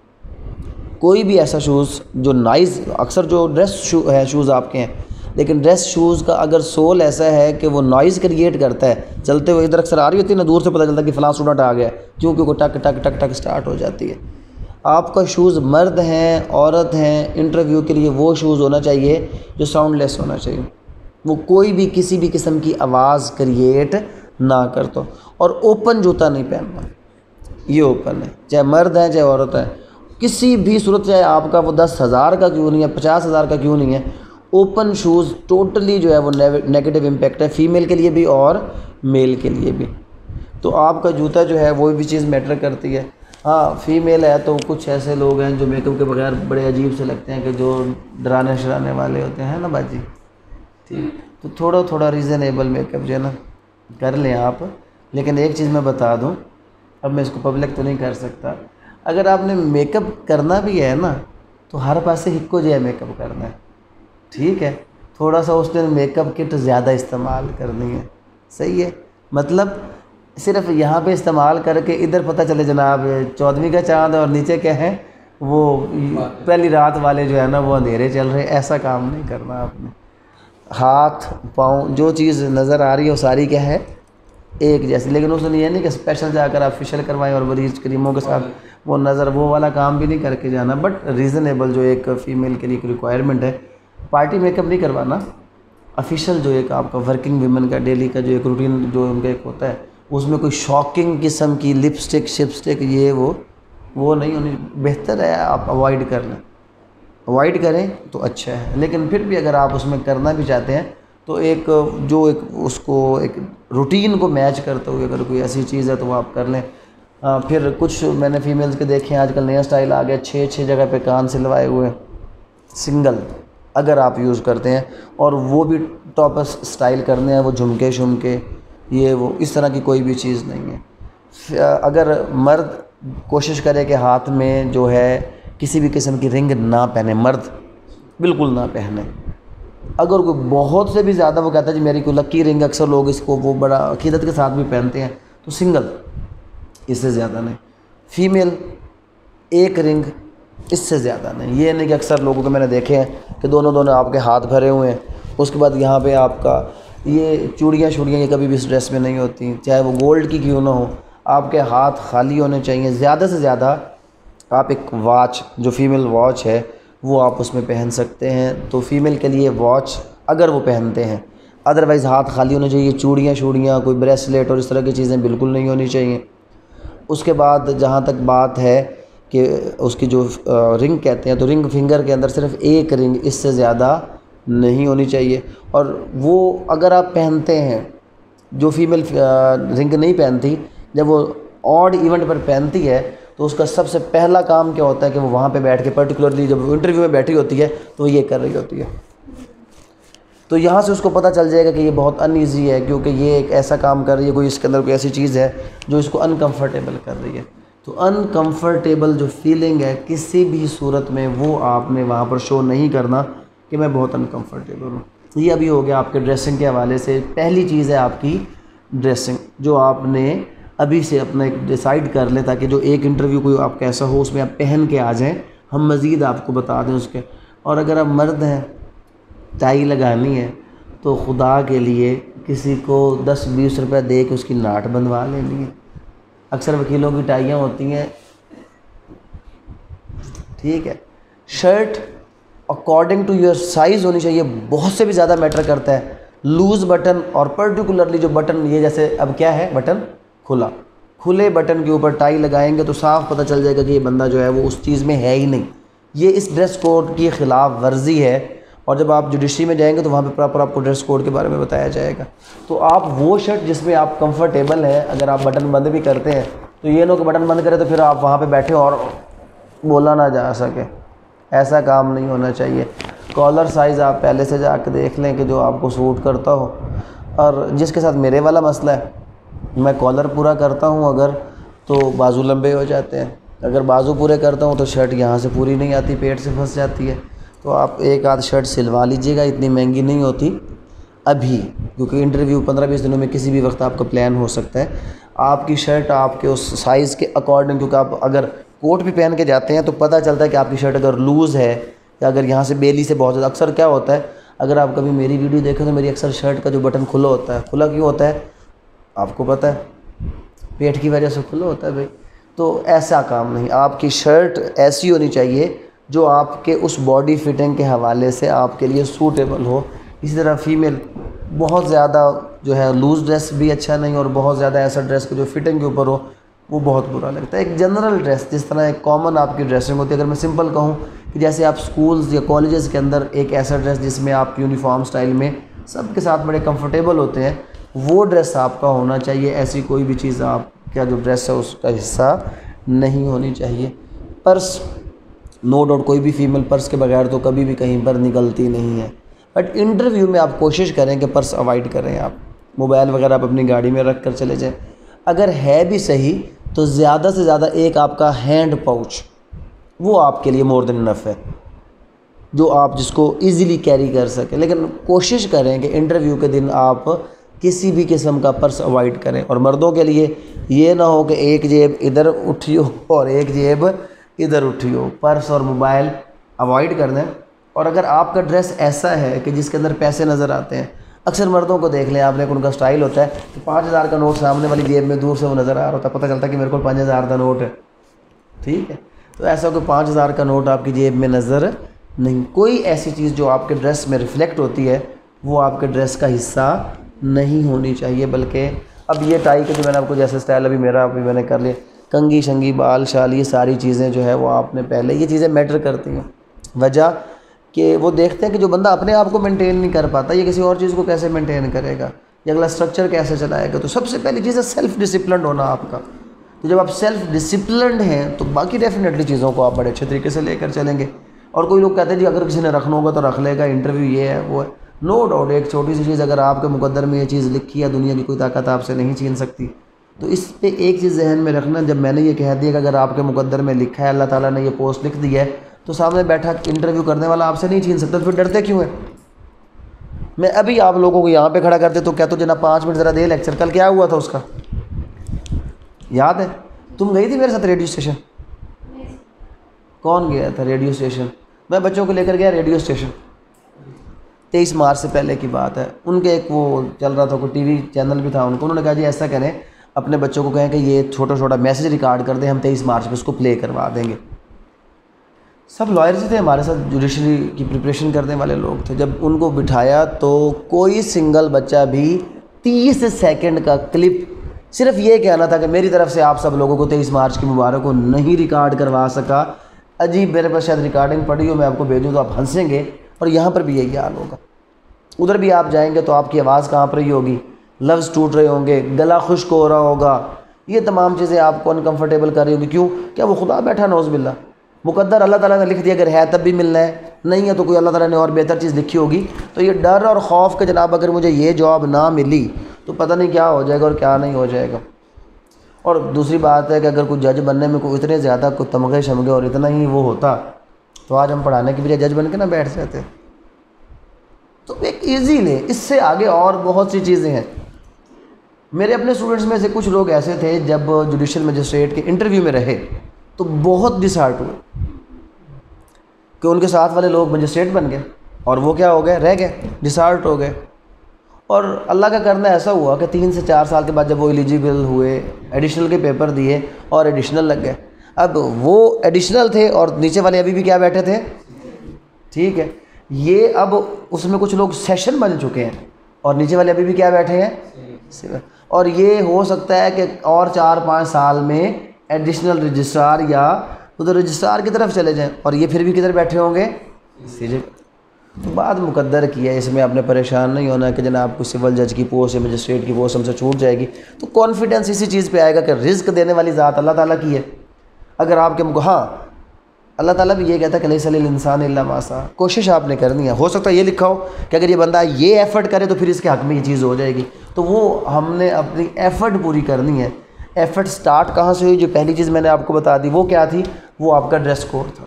कोई भी ऐसा शूज़ जो नाइज़, अक्सर जो ड्रेस शूज़ आपके हैं, लेकिन ड्रेस शूज़ का अगर सोल ऐसा है कि वो नॉइज़ क्रिएट करता है, चलते हुए इधर अक्सर आ रही होती है ना, दूर से पता चलता है कि फ़लाँ स्टूडेंट आ गया, क्योंकि वो टक टक टक टक स्टार्ट हो जाती है। आपका शूज़ मर्द हैं औरत हैं, इंटरव्यू के लिए वो शूज़ होना चाहिए जो साउंडलेस होना चाहिए, वो कोई भी किसी भी किस्म की आवाज़ क्रिएट ना करता। और ओपन जूता नहीं पहनना, ये ओपन है, चाहे मर्द हैं चाहे औरत है, किसी भी सूरत, चाहे आपका वो 10,000 का क्यों नहीं है, 50,000 का क्यों नहीं है, ओपन शूज़ टोटली जो है वो नेगेटिव इम्पैक्ट है फीमेल के लिए भी और मेल के लिए भी। तो आपका जूता जो है वो भी चीज़ मैटर करती है। हाँ, फीमेल है तो कुछ ऐसे लोग हैं जो मेकअप के बगैर बड़े अजीब से लगते हैं, कि जो डराने शराने वाले होते हैं ना बाजी, ठीक। तो थोड़ा थोड़ा रीज़नेबल मेकअप जो है ना कर लें आप, लेकिन एक चीज़ मैं बता दूं, अब मैं इसको पब्लिक तो नहीं कर सकता, अगर आपने मेकअप करना भी है ना तो हर पास से हिक्को जो है मेकअप करना है, ठीक है। थोड़ा सा उस दिन मेकअप किट ज़्यादा इस्तेमाल करनी है, सही है। मतलब सिर्फ यहाँ पे इस्तेमाल करके इधर पता चले जनाब 14वीं का चाँद और नीचे क्या है वो पहली रात वाले जो है ना वो अंधेरे चल रहे, ऐसा काम नहीं करना आपने। हाथ पाँव जो चीज़ नज़र आ रही है वो सारी क्या है एक जैसी, लेकिन उसमें ये नहीं कि स्पेशल जाकर आप फेशियल करवाएं और बरीज क्रीमों के साथ वो नज़र वो वाला काम भी नहीं करके जाना, बट रीज़नेबल जो एक फ़ीमेल के लिए एक रिक्वायरमेंट है। पार्टी मेकअप नहीं करवाना, ऑफिशियल जो एक आपका वर्किंग वीमेन का डेली का जो एक रूटीन जो उनका एक होता है उसमें कोई शॉकिंग किस्म की लिपस्टिक शिपस्टिक ये वो नहीं होनी, बेहतर है आप अवॉइड कर लें, अवॉइड करें तो अच्छा है। लेकिन फिर भी अगर आप उसमें करना भी चाहते हैं तो एक जो एक उसको एक रूटीन को मैच करते हुए अगर कोई ऐसी चीज़ है तो वो आप कर लें। फिर कुछ मैंने फीमेल्स के देखे हैं आजकल नया स्टाइल आ गया, 6 जगह पे कान सिलवाए हुए सिंगल, अगर आप यूज़ करते हैं और वो भी टॉप स्टाइल करने हैं, वो झुमके शुमके ये वो इस तरह की कोई भी चीज़ नहीं है। अगर मर्द कोशिश करे कि हाथ में जो है किसी भी किस्म की रिंग ना पहने, मर्द बिल्कुल ना पहने। अगर कोई बहुत से भी ज़्यादा वो कहता है जी मेरी कोई लकी रिंग, अक्सर लोग इसको वो बड़ा अकीदत के साथ भी पहनते हैं, तो सिंगल, इससे ज़्यादा नहीं। फीमेल एक रिंग, इससे ज़्यादा नहीं। ये नहीं कि अक्सर लोगों को मैंने देखे हैं कि दोनों आपके हाथ भरे हुए हैं, उसके बाद यहाँ पे आपका ये चूड़ियाँ ये कभी भी इस ड्रेस में नहीं होती, चाहे वो गोल्ड की क्यों ना हो, आपके हाथ खाली होने चाहिए। ज़्यादा से ज़्यादा आप एक वॉच जो फीमेल वॉच है वो आप उसमें पहन सकते हैं, तो फीमेल के लिए वॉच अगर वो पहनते हैं, अदरवाइज़ हाथ खाली होने चाहिए। चूड़ियाँ कोई ब्रेसलेट और इस तरह की चीज़ें बिल्कुल नहीं होनी चाहिए। उसके बाद जहाँ तक बात है कि उसकी जो रिंग कहते हैं, तो रिंग फिंगर के अंदर सिर्फ एक रिंग, इससे ज़्यादा नहीं होनी चाहिए। और वो अगर आप पहनते हैं, जो फीमेल रिंग नहीं पहनती, जब वो ऑड इवेंट पर पहनती है तो उसका सबसे पहला काम क्या होता है कि वो वहाँ पे बैठ के, पर्टिकुलरली जब वो इंटरव्यू में बैठी होती है तो ये कर रही होती है। तो यहाँ से उसको पता चल जाएगा कि ये बहुत अनईज़ी है, क्योंकि ये एक ऐसा काम कर रही है, कोई इसके अंदर कोई ऐसी चीज़ है जो इसको अनकम्फर्टेबल कर रही है। तो अनकम्फर्टेबल जो फीलिंग है किसी भी सूरत में वो आपने वहाँ पर शो नहीं करना कि मैं बहुत अनकम्फर्टेबल हूँ। ये अभी हो गया आपके ड्रेसिंग के हवाले से। पहली चीज़ है आपकी ड्रेसिंग, जो आपने अभी से अपना एक डिसाइड कर लें, ताकि जो एक इंटरव्यू कोई आपका ऐसा हो उसमें आप पहन के आ जाएं, हम मज़ीद आपको बता दें उसके। और अगर आप मर्द हैं, टाई लगानी है तो खुदा के लिए किसी को 10-20 रुपये दे के उसकी नाट बंधवा लेनी है। अक्सर वकीलों की टाइयाँ होती हैं, ठीक है। Shirt according to your size होनी चाहिए, बहुत से भी ज़्यादा मैटर करता है। लूज़ बटन और पर्टिकुलरली जो बटन, ये जैसे अब क्या है बटन खुला, खुले बटन के ऊपर टाई लगाएंगे तो साफ पता चल जाएगा कि ये बंदा जो है वो उस चीज़ में है ही नहीं। ये इस ड्रेस कोड की ख़िलाफ़ वर्जी है। और जब आप जुडिशरी में जाएंगे तो वहाँ पे प्रॉपर आपको ड्रेस कोड के बारे में बताया जाएगा। तो आप वो शर्ट जिसमें आप कंफर्टेबल हैं, अगर आप बटन बंद भी करते हैं तो ये ना कि बटन बंद करें तो फिर आप वहाँ पे बैठे और बोला ना जा सके, ऐसा काम नहीं होना चाहिए। कॉलर साइज़ आप पहले से जाकर देख लें कि जो आपको सूट करता हो। और जिसके साथ मेरे वाला मसला है, मैं कॉलर पूरा करता हूँ अगर, तो बाजू लंबे हो जाते हैं। अगर बाजू पूरे करता हूँ तो शर्ट यहाँ से पूरी नहीं आती, पेट से फंस जाती है। तो आप एक आध शर्ट सिलवा लीजिएगा, इतनी महंगी नहीं होती अभी, क्योंकि इंटरव्यू 15-20 दिनों में किसी भी वक्त आपका प्लान हो सकता है। आपकी शर्ट आपके उस साइज़ के अकॉर्डिंग, क्योंकि आप अगर कोट भी पहन के जाते हैं तो पता चलता है कि आपकी शर्ट अगर लूज़ है या अगर यहाँ से बेली से बहुत ज़्यादा, अक्सर क्या होता है, अगर आप कभी मेरी वीडियो देखें तो मेरी अक्सर शर्ट का जो बटन खुला होता है, खुला क्यों होता है आपको पता है, पेट की वजह से खुला होता है भाई। तो ऐसा काम नहीं, आपकी शर्ट ऐसी होनी चाहिए जो आपके उस बॉडी फिटिंग के हवाले से आपके लिए सूटेबल हो। इसी तरह फीमेल बहुत ज़्यादा जो है लूज़ ड्रेस भी अच्छा नहीं, और बहुत ज़्यादा ऐसा ड्रेस जो फिटिंग के ऊपर हो वो बहुत बुरा लगता है। एक जनरल ड्रेस, जिस तरह एक कॉमन आपकी ड्रेसिंग होती है, अगर मैं सिंपल कहूँ कि जैसे आप स्कूल्स या कॉलेजेस के अंदर एक ऐसा ड्रेस जिसमें आप यूनिफॉर्म स्टाइल में सबके साथ बड़े कंफर्टेबल होते हैं, वो ड्रेस आपका होना चाहिए। ऐसी कोई भी चीज़ आपका जो ड्रेस है उसका हिस्सा नहीं होनी चाहिए। पर्स, नो डाउट कोई भी फीमेल पर्स के बगैर तो कभी भी कहीं पर निकलती नहीं है, बट इंटरव्यू में आप कोशिश करें कि पर्स अवॉइड करें। आप मोबाइल वगैरह आप अपनी गाड़ी में रख कर चले जाएं। अगर है भी सही तो ज़्यादा से ज़्यादा एक आपका हैंड पाउच, वो आपके लिए मोर देन इनफ है, जो आप जिसको इजीली कैरी कर सकें। लेकिन कोशिश करें कि इंटरव्यू के दिन आप किसी भी किस्म का पर्स अवॉइड करें। और मर्दों के लिए ये ना हो कि एक जेब इधर उठी हो और एक जेब इधर उठी हो, पर्स और मोबाइल अवॉइड कर दें। और अगर आपका ड्रेस ऐसा है कि जिसके अंदर पैसे नज़र आते हैं, अक्सर मर्दों को देख लें आपने, उनका स्टाइल होता है कि 5000 का नोट सामने वाली जेब में दूर से वो नज़र आ रहा होता है, पता चलता है कि मेरे को 5000 का नोट है, ठीक है। तो ऐसा कोई 5000 का नोट आपकी जेब में नज़र नहीं, कोई ऐसी चीज़ जो आपके ड्रेस में रिफ्लेक्ट होती है वो आपके ड्रेस का हिस्सा नहीं होनी चाहिए। बल्कि अब ये टाई के जो मैंने आपको जैसे स्टाइल अभी मेरा अभी मैंने कर लिया, कंगी शंगी बाल शाल, ये सारी चीज़ें जो है वो आपने पहले, ये चीज़ें मैटर करती हैं। वजह कि वो देखते हैं कि जो बंदा अपने आप को मेंटेन नहीं कर पाता, ये किसी और चीज़ को कैसे मेंटेन करेगा, ये अगला स्ट्रक्चर कैसे चलाएगा। तो सबसे पहली चीज़ है सेल्फ डिसिप्लिन होना आपका। तो जब आप सेल्फ डिसिप्लिन हैं तो बाकी डेफिनेटली चीज़ों को आप बड़े अच्छे तरीके से लेकर चलेंगे। और कोई लोग कहते हैं जी अगर किसी ने रखना होगा तो रख लेगा, इंटरव्यू ये है वो है, नो डाउट। एक छोटी सी चीज़ अगर आपके मुकद्दर में ये चीज़ लिखी है, दुनिया की कोई ताकत आपसे नहीं छीन सकती। तो इस पे एक चीज़ जहन में रखना, जब मैंने ये कह दिया कि अगर आपके मुकद्दर में लिखा है, अल्लाह ताला ने ये पोस्ट लिख दी है, तो सामने बैठा इंटरव्यू करने वाला आपसे नहीं छीन सकता, तो फिर डरते क्यों है। मैं अभी आप लोगों को यहाँ पे खड़ा करते तो क्या तो जना 5 मिनट ज़रा दे लेक्चर, कल क्या हुआ था उसका याद है? तुम गई थी मेरे साथ रेडियो स्टेशन? कौन गया था रेडियो स्टेशन? मैं बच्चों को लेकर गया रेडियो स्टेशन, 23 मार्च से पहले की बात है। उनके एक वो चल रहा था, कोई टीवी चैनल भी था उनको, उन्होंने कहा जी ऐसा करें अपने बच्चों को कहें कि ये छोटा छोटा मैसेज रिकॉर्ड कर दें, हम 23 मार्च पे उसको प्ले करवा देंगे। सब लॉयर्स थे हमारे साथ, जुडिशरी की प्रिपरेशन करने वाले लोग थे। जब उनको बिठाया तो कोई सिंगल बच्चा भी 30 सेकंड का क्लिप सिर्फ ये कहना था कि मेरी तरफ से आप सब लोगों को 23 मार्च की मुबारक को नहीं रिकॉर्ड करवा सका। अजीब, मेरे पास शायद रिकॉर्डिंग पड़ी हो, मैं आपको भेजूँ तो आप हंसेंगे। और यहाँ पर भी यही हाल होगा, उधर भी आप जाएंगे तो आपकी आवाज़ काँप रही होगी, लफ्ज़ टूट रहे होंगे, गला खुश्क हो रहा होगा, ये तमाम चीज़ें आपको अनकम्फर्टेबल कर रही होंगी। क्यों? क्या वो खुदा बैठा नौज़बिल्ला, मुकद्दर अल्लाह ताला ने लिख दिया, अगर है तब भी मिलना है, नहीं है तो कोई अल्लाह ताला ने और बेहतर चीज़ लिखी होगी। तो ये डर और खौफ के जनाब अगर मुझे ये जॉब ना मिली तो पता नहीं क्या हो जाएगा और क्या नहीं हो जाएगा। और दूसरी बात है कि अगर कोई जज बनने में कोई इतने ज़्यादा कोई तमगे शमगे और इतना ही वो होता तो आज हम पढ़ाने की बजाय जज बन के ना बैठ जाते। तो एक ईजी ले, इससे आगे और बहुत सी चीज़ें हैं। मेरे अपने स्टूडेंट्स में से कुछ लोग ऐसे थे जब जुडिशल मजिस्ट्रेट के इंटरव्यू में रहे तो बहुत डिसहार्ट हुए कि उनके साथ वाले लोग मजिस्ट्रेट बन गए और वो क्या हो गए, रह गए, डिसहार्ट हो गए। और अल्लाह का करना ऐसा हुआ कि 3 से 4 साल के बाद जब वो एलिजिबल हुए, एडिशनल के पेपर दिए और एडिशनल लग गए। अब वो एडिशनल थे और नीचे वाले अभी भी क्या बैठे थे, ठीक है, ये अब उसमें कुछ लोग सेशन बन चुके हैं और नीचे वाले अभी भी क्या बैठे हैं। और ये हो सकता है कि और 4-5 साल में एडिशनल रजिस्ट्रार या उधर रजिस्ट्रार की तरफ चले जाएं और ये फिर भी किधर बैठे होंगे, सीजे। तो बात मुकद्दर की है, इसमें आपने परेशान नहीं होना कि जनाब आपको सिविल जज की पोस्ट या मजिस्ट्रेट की पोस्ट हमसे छूट जाएगी। तो कॉन्फिडेंस इसी चीज़ पे आएगा कि रिस्क देने वाली ज़ात अल्लाह ताला की है। अगर आपके मुझको, हाँ अल्लाह ताला भी ये कहता है कि लैसा लिल इंसान इल्ला मा सा, कोशिश आपने करनी है। हो सकता है ये लिखा हो कि अगर ये बंदा ये एफ़र्ट करे तो फिर इसके हक़ में ये चीज़ हो जाएगी। तो वो हमने अपनी एफ़र्ट पूरी करनी है। एफ़र्ट स्टार्ट कहाँ से हुई? जो पहली चीज़ मैंने आपको बता दी वो क्या थी, वो आपका ड्रेस कोड था।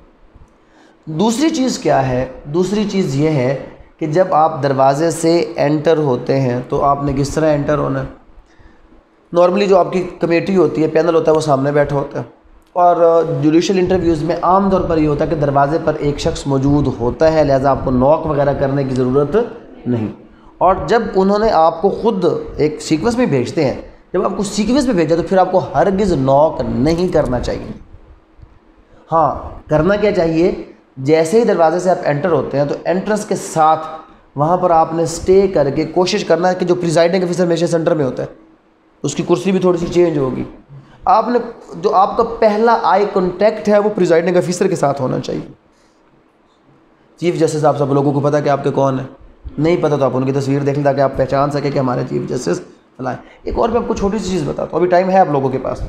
दूसरी चीज़ क्या है? दूसरी चीज़ ये है कि जब आप दरवाज़े से एंटर होते हैं तो आपने किस तरह एंटर होना है। नॉर्मली जो आपकी कमेटी होती है, पैनल होता है, वो सामने बैठा होता है। और जुडिशल इंटरव्यूज़ में आम तौर पर ये होता है कि दरवाज़े पर एक शख्स मौजूद होता है, लिहाजा आपको नॉक वगैरह करने की ज़रूरत नहीं। और जब उन्होंने आपको ख़ुद एक सीक्वेंस में भेजते हैं, जब आपको सीक्वेंस में भेजा तो फिर आपको हरगिज़ नॉक नहीं करना चाहिए। हाँ, करना क्या चाहिए, जैसे ही दरवाजे से आप एंटर होते हैं तो एंट्रेंस के साथ वहाँ पर आपने स्टे करके कोशिश करना है कि जो प्रिजाइडिंग ऑफिसर हमेशा सेंटर में होता है उसकी कुर्सी भी थोड़ी सी चेंज होगी। आपने जो आपका पहला आई कांटेक्ट है वो प्रिजाइडिंग ऑफिसर के साथ होना चाहिए। चीफ जस्टिस आप सब लोगों को पता है कि आपके कौन है, नहीं पता तो आप उनकी तस्वीर देख लें ताकि आप पहचान सकें कि हमारे चीफ जस्टिस फलाएँ। एक और मैं आपको छोटी सी चीज़ बताता हूँ, अभी टाइम है आप लोगों के पास।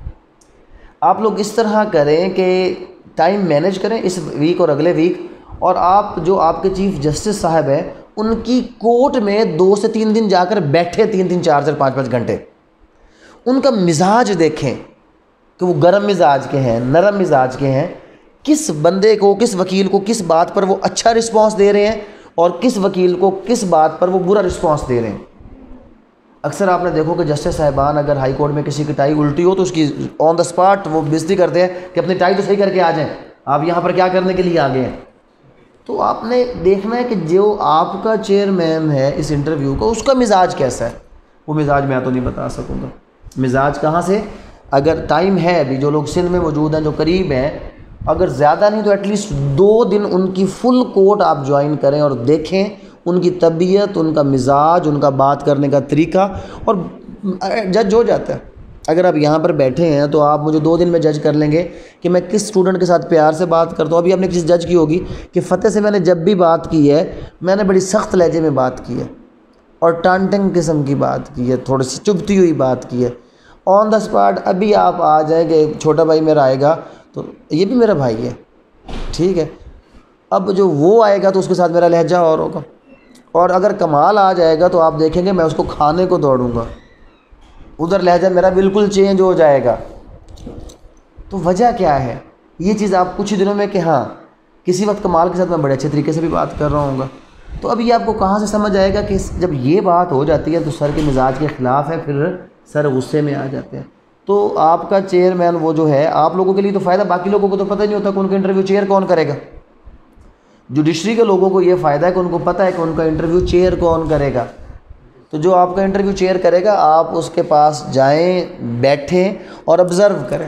आप लोग इस तरह करें कि टाइम मैनेज करें इस वीक और अगले वीक, और आप जो आपके चीफ जस्टिस साहब हैं उनकी कोर्ट में 2 से 3 दिन जाकर बैठे, 3-3, 4-4, 5-5 घंटे उनका मिजाज देखें कि वो गर्म मिजाज के हैं, नरम मिजाज के हैं, किस बंदे को, किस वकील को किस बात पर वो अच्छा रिस्पांस दे रहे हैं और किस वकील को किस बात पर वो बुरा रिस्पांस दे रहे हैं। अक्सर आपने देखो कि जस्टिस साहिबान अगर हाई कोर्ट में किसी की टाई उल्टी हो तो उसकी ऑन द स्पॉट वो बेइज्जती करते हैं कि अपनी टाई तो सही करके आ जाएं, आप यहाँ पर क्या करने के लिए आ गए हैं। तो आपने देखना है कि जो आपका चेयरमैन है इस इंटरव्यू का, उसका मिजाज कैसा है। वो मिजाज मैं तो नहीं बता सकूँगा। मिजाज कहाँ से, अगर टाइम है अभी, जो लोग सिंध में मौजूद हैं, जो करीब हैं, अगर ज़्यादा नहीं तो एटलीस्ट 2 दिन उनकी फुल कोर्ट आप ज्वाइन करें और देखें उनकी तबीयत, उनका मिजाज, उनका बात करने का तरीका, और जज हो जाता है। अगर आप यहाँ पर बैठे हैं तो आप मुझे 2 दिन में जज कर लेंगे कि मैं किस स्टूडेंट के साथ प्यार से बात करता हूँ। अभी आपने किसी जज की होगी कि फ़तेह से मैंने जब भी बात की है मैंने बड़ी सख्त लहजे में बात की है और टांटिंग किस्म की बात की है, थोड़ी सी चुभती हुई बात की है। ऑन द स्पॉट अभी आप आ जाएंगे, छोटा भाई मेरा आएगा तो ये भी मेरा भाई है, ठीक है, अब जो वो आएगा तो उसके साथ मेरा लहजा और होगा। और अगर कमाल आ जाएगा तो आप देखेंगे मैं उसको खाने को दौड़ूंगा, उधर लहजा मेरा बिल्कुल चेंज हो जाएगा। तो वजह क्या है, ये चीज़ आप कुछ ही दिनों में कि हाँ किसी वक्त कमाल के साथ मैं बड़े अच्छे तरीके से भी बात कर रहा हूँगा। तो अब ये आपको कहाँ से समझ आएगा कि जब ये बात हो जाती है तो सर के मिजाज के ख़िलाफ़ है, फिर सर गुस्से में आ जाते हैं। तो आपका चेयरमैन वो जो है, आप लोगों के लिए तो फ़ायदा, बाकी लोगों को तो पता ही नहीं होता कि उनका इंटरव्यू चेयर कौन करेगा। जुडिशरी के लोगों को ये फ़ायदा है कि उनको पता है कि उनका इंटरव्यू चेयर कौन करेगा। तो जो आपका इंटरव्यू चेयर करेगा आप उसके पास जाएं, बैठें और ऑब्ज़र्व करें।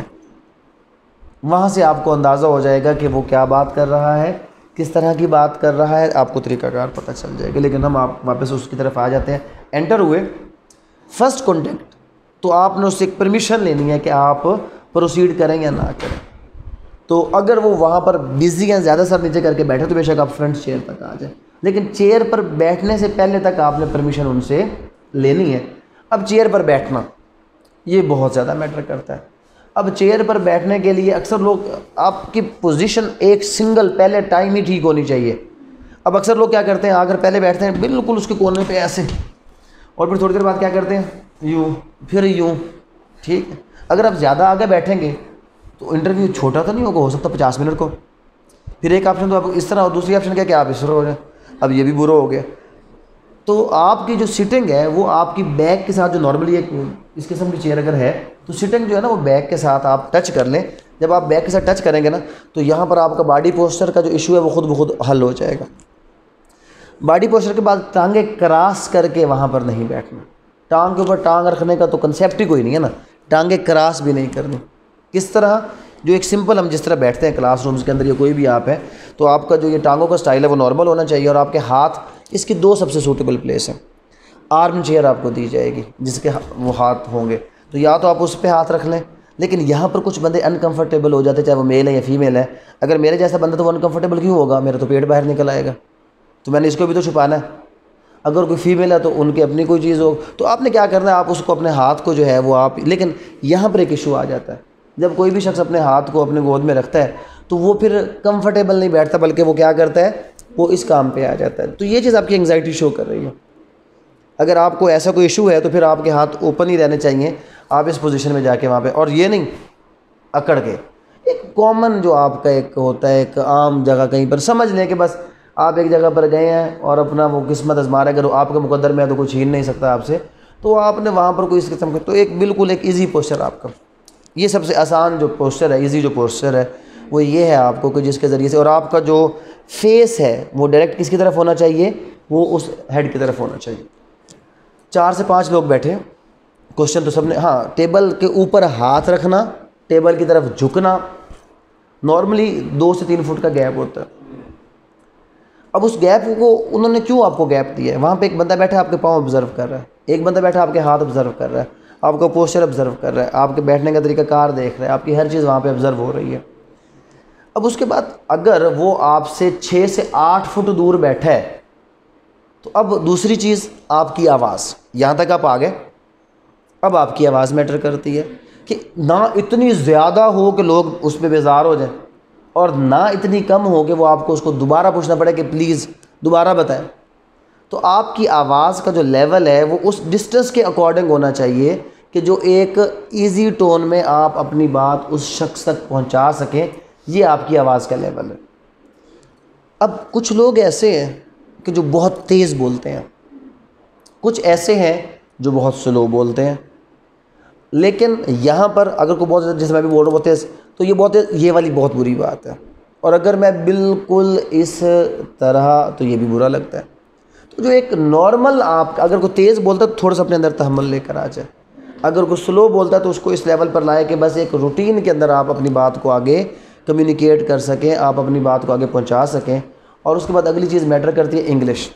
वहाँ से आपको अंदाज़ा हो जाएगा कि वो क्या बात कर रहा है, किस तरह की बात कर रहा है, आपको तरीक़ाकार पता चल जाएगा। लेकिन हम आप वापस उसकी तरफ आ जाते हैं। एंटर हुए, फ़र्स्ट कॉन्टेक्ट, तो आपने उससे एक परमिशन लेनी है कि आप प्रोसीड करें या ना करें। तो अगर वो वहाँ पर बिज़ी हैं, ज़्यादा सर नीचे करके बैठे, तो बेशक आप फ्रंट चेयर तक आ जाएं, लेकिन चेयर पर बैठने से पहले तक आपने परमिशन उनसे लेनी है। अब चेयर पर बैठना ये बहुत ज़्यादा मैटर करता है। अब चेयर पर बैठने के लिए अक्सर लोग, आपकी पोजीशन एक सिंगल पहले टाइम ही ठीक होनी चाहिए। अब अक्सर लोग क्या करते हैं, आकर पहले बैठते हैं बिल्कुल उसके कोने पे ऐसे, और फिर थोड़ी देर बाद क्या करते हैं, यूँ, फिर यूँ, ठीक है। अगर आप ज़्यादा आगे बैठेंगे तो इंटरव्यू छोटा तो नहीं होगा, हो सकता 50 मिनट को। फिर एक ऑप्शन तो आप इस तरह, और दूसरी ऑप्शन क्या कि आप इस तरह हो जाए। अब ये भी बुरा हो गया। तो आपकी जो सिटिंग है वो आपकी बैक के साथ, जो नॉर्मली एक इस किस्म की चेयर अगर है तो सिटिंग जो है ना वो बैक के साथ आप टच कर लें। जब आप बैक के साथ टच करेंगे ना तो यहाँ पर आपका बॉडी पोस्चर का जो इशू है वो खुद ब खुद हल हो जाएगा। बॉडी पोस्चर के बाद टांगे क्रॉस करके वहाँ पर नहीं बैठना। टांग के ऊपर टांग रखने का तो कंसेप्ट ही कोई नहीं है ना, टांगे क्रॉस भी नहीं करनी। किस तरह, जो एक सिंपल हम जिस तरह बैठते हैं क्लासरूम्स के अंदर या कोई भी आप है, तो आपका जो ये टांगों का स्टाइल है वो नॉर्मल होना चाहिए। और आपके हाथ, इसकी 2 सबसे सूटेबल प्लेस हैं। आर्म चेयर आपको दी जाएगी जिसके वो हाथ होंगे, तो या तो आप उस पर हाथ रख लें, लेकिन यहाँ पर कुछ बंदे अनकंफर्टेबल हो जाते, चाहे वो मेल है या फीमेल है। अगर मेरे जैसा बंदा तो वो अनकंफर्टेबल क्यों होगा, मेरा तो पेट बाहर निकल आएगा, तो मैंने इसको भी तो छुपाना है। अगर कोई फीमेल है तो उनकी अपनी कोई चीज़ हो, तो आपने क्या करना है, आप उसको अपने हाथ को जो है वो आप, लेकिन यहाँ पर एक इशू आ जाता है, जब कोई भी शख्स अपने हाथ को अपने गोद में रखता है तो वो फिर कंफर्टेबल नहीं बैठता, बल्कि वो क्या करता है, वो इस काम पे आ जाता है। तो ये चीज़ आपकी एंग्जाइटी शो कर रही है। अगर आपको ऐसा कोई इशू है तो फिर आपके हाथ ओपन ही रहने चाहिए, आप इस पोजीशन में जाके वहाँ पे, और ये नहीं अकड़ के। एक कॉमन जो आपका एक होता है, एक आम जगह कहीं पर समझ लें कि बस आप एक जगह पर गए हैं और अपना वो किस्मत आज़मा रहे, अगर आपके मुकद्दर में है तो कोई छीन नहीं सकता आपसे, तो आपने वहाँ पर कोई इस किस्म का, तो एक बिल्कुल एक ईजी पोस्चर आपका, ये सबसे आसान जो पोस्चर है, इजी जो पोस्चर है वो ये है आपको कि जिसके ज़रिए से, और आपका जो फेस है वो डायरेक्ट किसकी तरफ होना चाहिए, वो उस हेड की तरफ होना चाहिए। 4 से 5 लोग बैठे, क्वेश्चन तो सबने, हाँ, टेबल के ऊपर हाथ रखना, टेबल की तरफ झुकना, नॉर्मली 2 से 3 फुट का गैप होता है। अब उस गैप को उन्होंने क्यों आपको गैप दिया है, वहाँ पे एक बंदा बैठा आपके पाँव ऑब्जर्व कर रहा है, एक बंदा बैठा आपके हाथ ऑब्जर्व कर रहा है, आपका पोस्चर ऑब्जर्व कर रहा है, आपके बैठने का तरीका कार देख रहा है, आपकी हर चीज़ वहाँ पे ऑब्जर्व हो रही है। अब उसके बाद अगर वो आपसे 6 से 8 फुट दूर बैठा है, तो अब दूसरी चीज़ आपकी आवाज़, यहाँ तक आप आ गए, अब आपकी आवाज़ मैटर करती है कि ना इतनी ज़्यादा हो कि लोग उस पर बेजार हो जाएं, और ना इतनी कम हो कि वो आपको उसको दोबारा पूछना पड़े कि प्लीज़ दोबारा बताएं। तो आपकी आवाज़ का जो लेवल है वो उस डिस्टेंस के अकॉर्डिंग होना चाहिए कि जो एक इजी टोन में आप अपनी बात उस शख्स तक पहुंचा सकें, ये आपकी आवाज़ का लेवल है। अब कुछ लोग ऐसे हैं कि जो बहुत तेज़ बोलते हैं, कुछ ऐसे हैं जो बहुत स्लो बोलते हैं। लेकिन यहाँ पर अगर कोई बहुत, जैसे मैं भी बोल रहा हूँ बहुत तेज़, तो ये बहुत, ये वाली बहुत बुरी बात है। और अगर मैं बिल्कुल इस तरह, तो ये भी बुरा लगता है। तो जो एक नॉर्मल, आप अगर कोई तेज़ बोलता है तो थोड़ा सा अपने अंदर तहम्मुल लेकर आ जाए। अगर कोई स्लो बोलता है तो उसको इस लेवल पर लाए कि बस एक रूटीन के अंदर आप अपनी बात को आगे कम्युनिकेट कर सकें, आप अपनी बात को आगे पहुंचा सकें। और उसके बाद अगली चीज़ मैटर करती है इंग्लिश।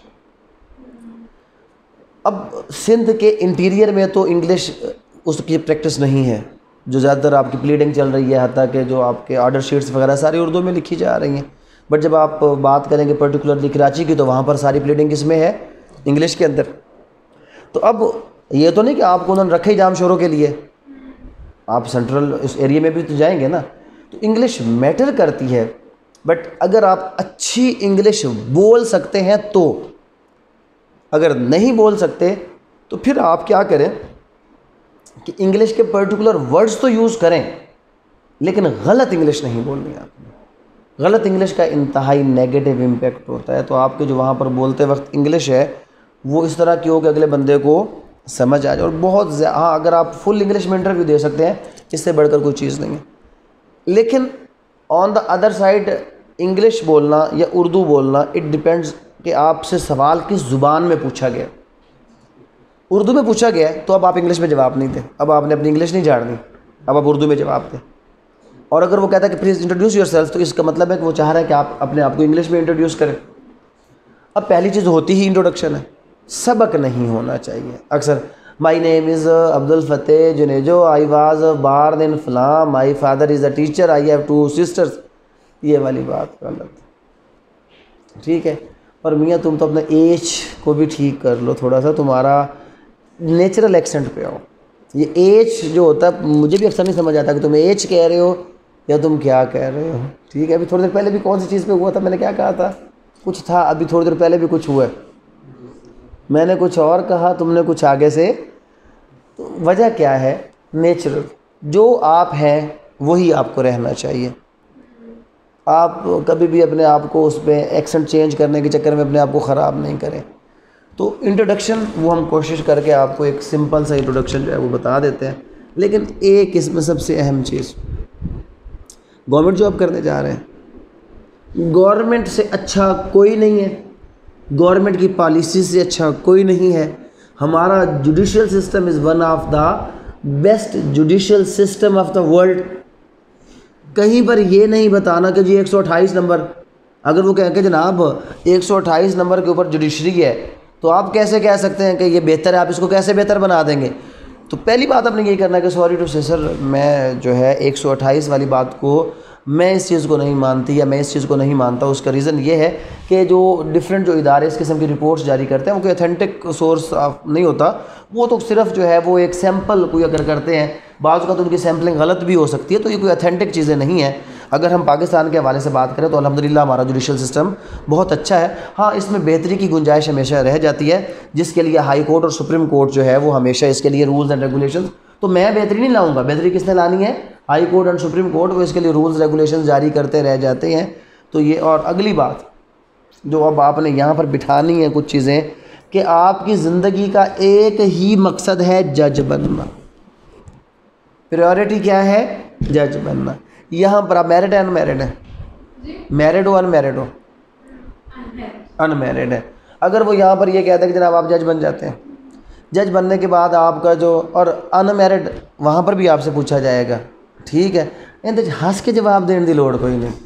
अब सिंध के इंटीरियर में तो इंग्लिश उसकी प्रैक्टिस नहीं है, जो ज़्यादातर आपकी प्लीडिंग चल रही है, हत्ता कि जो आपके ऑर्डर शीट्स वगैरह सारी उर्दू में लिखी जा रही हैं। बट जब आप बात करेंगे पर्टिकुलरली कराची की, तो वहाँ पर सारी प्लीडिंग किस में है? इंग्लिश के अंदर। तो अब ये तो नहीं कि आपको उन्होंने रखे ही जाम शोरों के लिए, आप सेंट्रल इस एरिया में भी तो जाएंगे ना। तो इंग्लिश मैटर करती है, बट अगर आप अच्छी इंग्लिश बोल सकते हैं तो। अगर नहीं बोल सकते तो फिर आप क्या करें कि इंग्लिश के पर्टिकुलर वर्ड्स तो यूज़ करें, लेकिन गलत इंग्लिश नहीं बोलनी आपने। गलत इंग्लिश का इंतहाई नेगेटिव इम्पैक्ट होता है। तो आपके जो वहाँ पर बोलते वक्त इंग्लिश है वो इस तरह की हो कि अगले बंदे को समझ आ जाए। और बहुत हाँ, अगर आप फुल इंग्लिश में इंटरव्यू दे सकते हैं, इससे बढ़कर कोई चीज़ नहीं है। लेकिन on the other side English बोलना या उर्दू बोलना, इट डिपेंड्स कि आपसे सवाल किस ज़ुबान में पूछा गया। उर्दू में पूछा गया तो अब आप इंग्लिश में जवाब नहीं दें, अब आपने अपनी इंग्लिश नहीं झाड़नी, अब आप उर्दू में जवाब दें। और अगर वो कहता है कि प्लीज़ इंट्रोड्यूस योरसेल्फ, तो इसका मतलब है कि वो चाह रहा है कि आप अपने आप को इंग्लिश में इंट्रोड्यूस करें। अब पहली चीज़ होती ही इंट्रोडक्शन है, सबक नहीं होना चाहिए। अक्सर my name is Abdul Fateh Junejo, I was born in फलां, my father is a teacher, I have 2 sisters. ये वाली बात गलत, ठीक है। और मियाँ तुम तो अपना एज को भी ठीक कर लो, थोड़ा सा तुम्हारा नेचुरल एक्सेंट पे आओ। ये एज जो होता है, मुझे भी अक्सर नहीं समझ आता कि तुम एज कह रहे हो या तुम क्या कह रहे हो, ठीक है। अभी थोड़ी देर पहले भी कौन सी चीज़ पे हुआ था, मैंने क्या कहा था, कुछ था, अभी थोड़ी देर पहले भी कुछ हुआ है, मैंने कुछ और कहा, तुमने कुछ आगे से। तो वजह क्या है? नेचुरल, जो आप हैं वही आपको रहना चाहिए। आप कभी भी अपने आप को उस पर एक्सेंट चेंज करने के चक्कर में अपने आप को ख़राब नहीं करें। तो इंट्रोडक्शन वो हम कोशिश करके आपको एक सिंपल सा इंट्रोडक्शन जो है वो बता देते हैं। लेकिन एक इसमें सबसे अहम चीज़, गवर्नमेंट जॉब करने जा रहे हैं, गवर्नमेंट से अच्छा कोई नहीं है, गवर्नमेंट की पॉलिसी से अच्छा कोई नहीं है। हमारा judicial system is one of the best judicial system of the world. कहीं पर ये नहीं बताना कि जी 128 नंबर, अगर वो कह के जनाब 128 नंबर के ऊपर जुडिशरी है, तो आप कैसे कह सकते हैं कि ये बेहतर है, आप इसको कैसे बेहतर बना देंगे? तो पहली बात आपने ये करना है कि सॉरी टू से सर, मैं जो है 128 वाली बात को, मैं इस चीज़ को नहीं मानती या मैं इस चीज़ को नहीं मानता। उसका रीज़न ये है कि जो डिफरेंट जो इदारे इस किस्म की रिपोर्ट्स जारी करते हैं वो कोई ऑथेंटिक सोर्स नहीं होता, वो तो सिर्फ जो है वो एक सैम्पल कोई अगर करते हैं, बाज़ का तो उनकी सैम्पलिंग गलत भी हो सकती है। तो ये कोई ऑथेंटिक चीज़ें नहीं है। अगर हम पाकिस्तान के हवाले से बात करें तो अल्हम्दुलिल्लाह हमारा जुडिशल सिस्टम बहुत अच्छा है। हाँ, इसमें बेहतरी की गुंजाइश हमेशा रह जाती है, जिसके लिए हाई कोर्ट और सुप्रीम कोर्ट जो है वो हमेशा इसके लिए रूल्स एंड रेगुलेशंस, तो मैं बेहतरी नहीं लाऊंगा, बेहतरी किसने लानी है? High court and supreme court, वो इसके लिए रूल्स रेगुलेशंस जारी करते रह जाते हैं। तो ये, और अगली बात जो अब आपने यहाँ पर बिठानी है कुछ चीज़ें, कि आपकी ज़िंदगी का एक ही मकसद है जज बनना। प्रायोरिटी क्या है? जज बनना। यहाँ पर आप मैरिड है अनमैरिड है? मैरिड हो अनमैरिड हो? अनमैरिड है। अगर वो यहाँ पर ये कहता है कि जनाब आप जज बन जाते हैं, जज बनने के बाद आपका जो, और अनमैरिड वहाँ पर भी आपसे पूछा जाएगा, ठीक है, इनते हंस के जवाब देने की लोड़ कोई नहीं,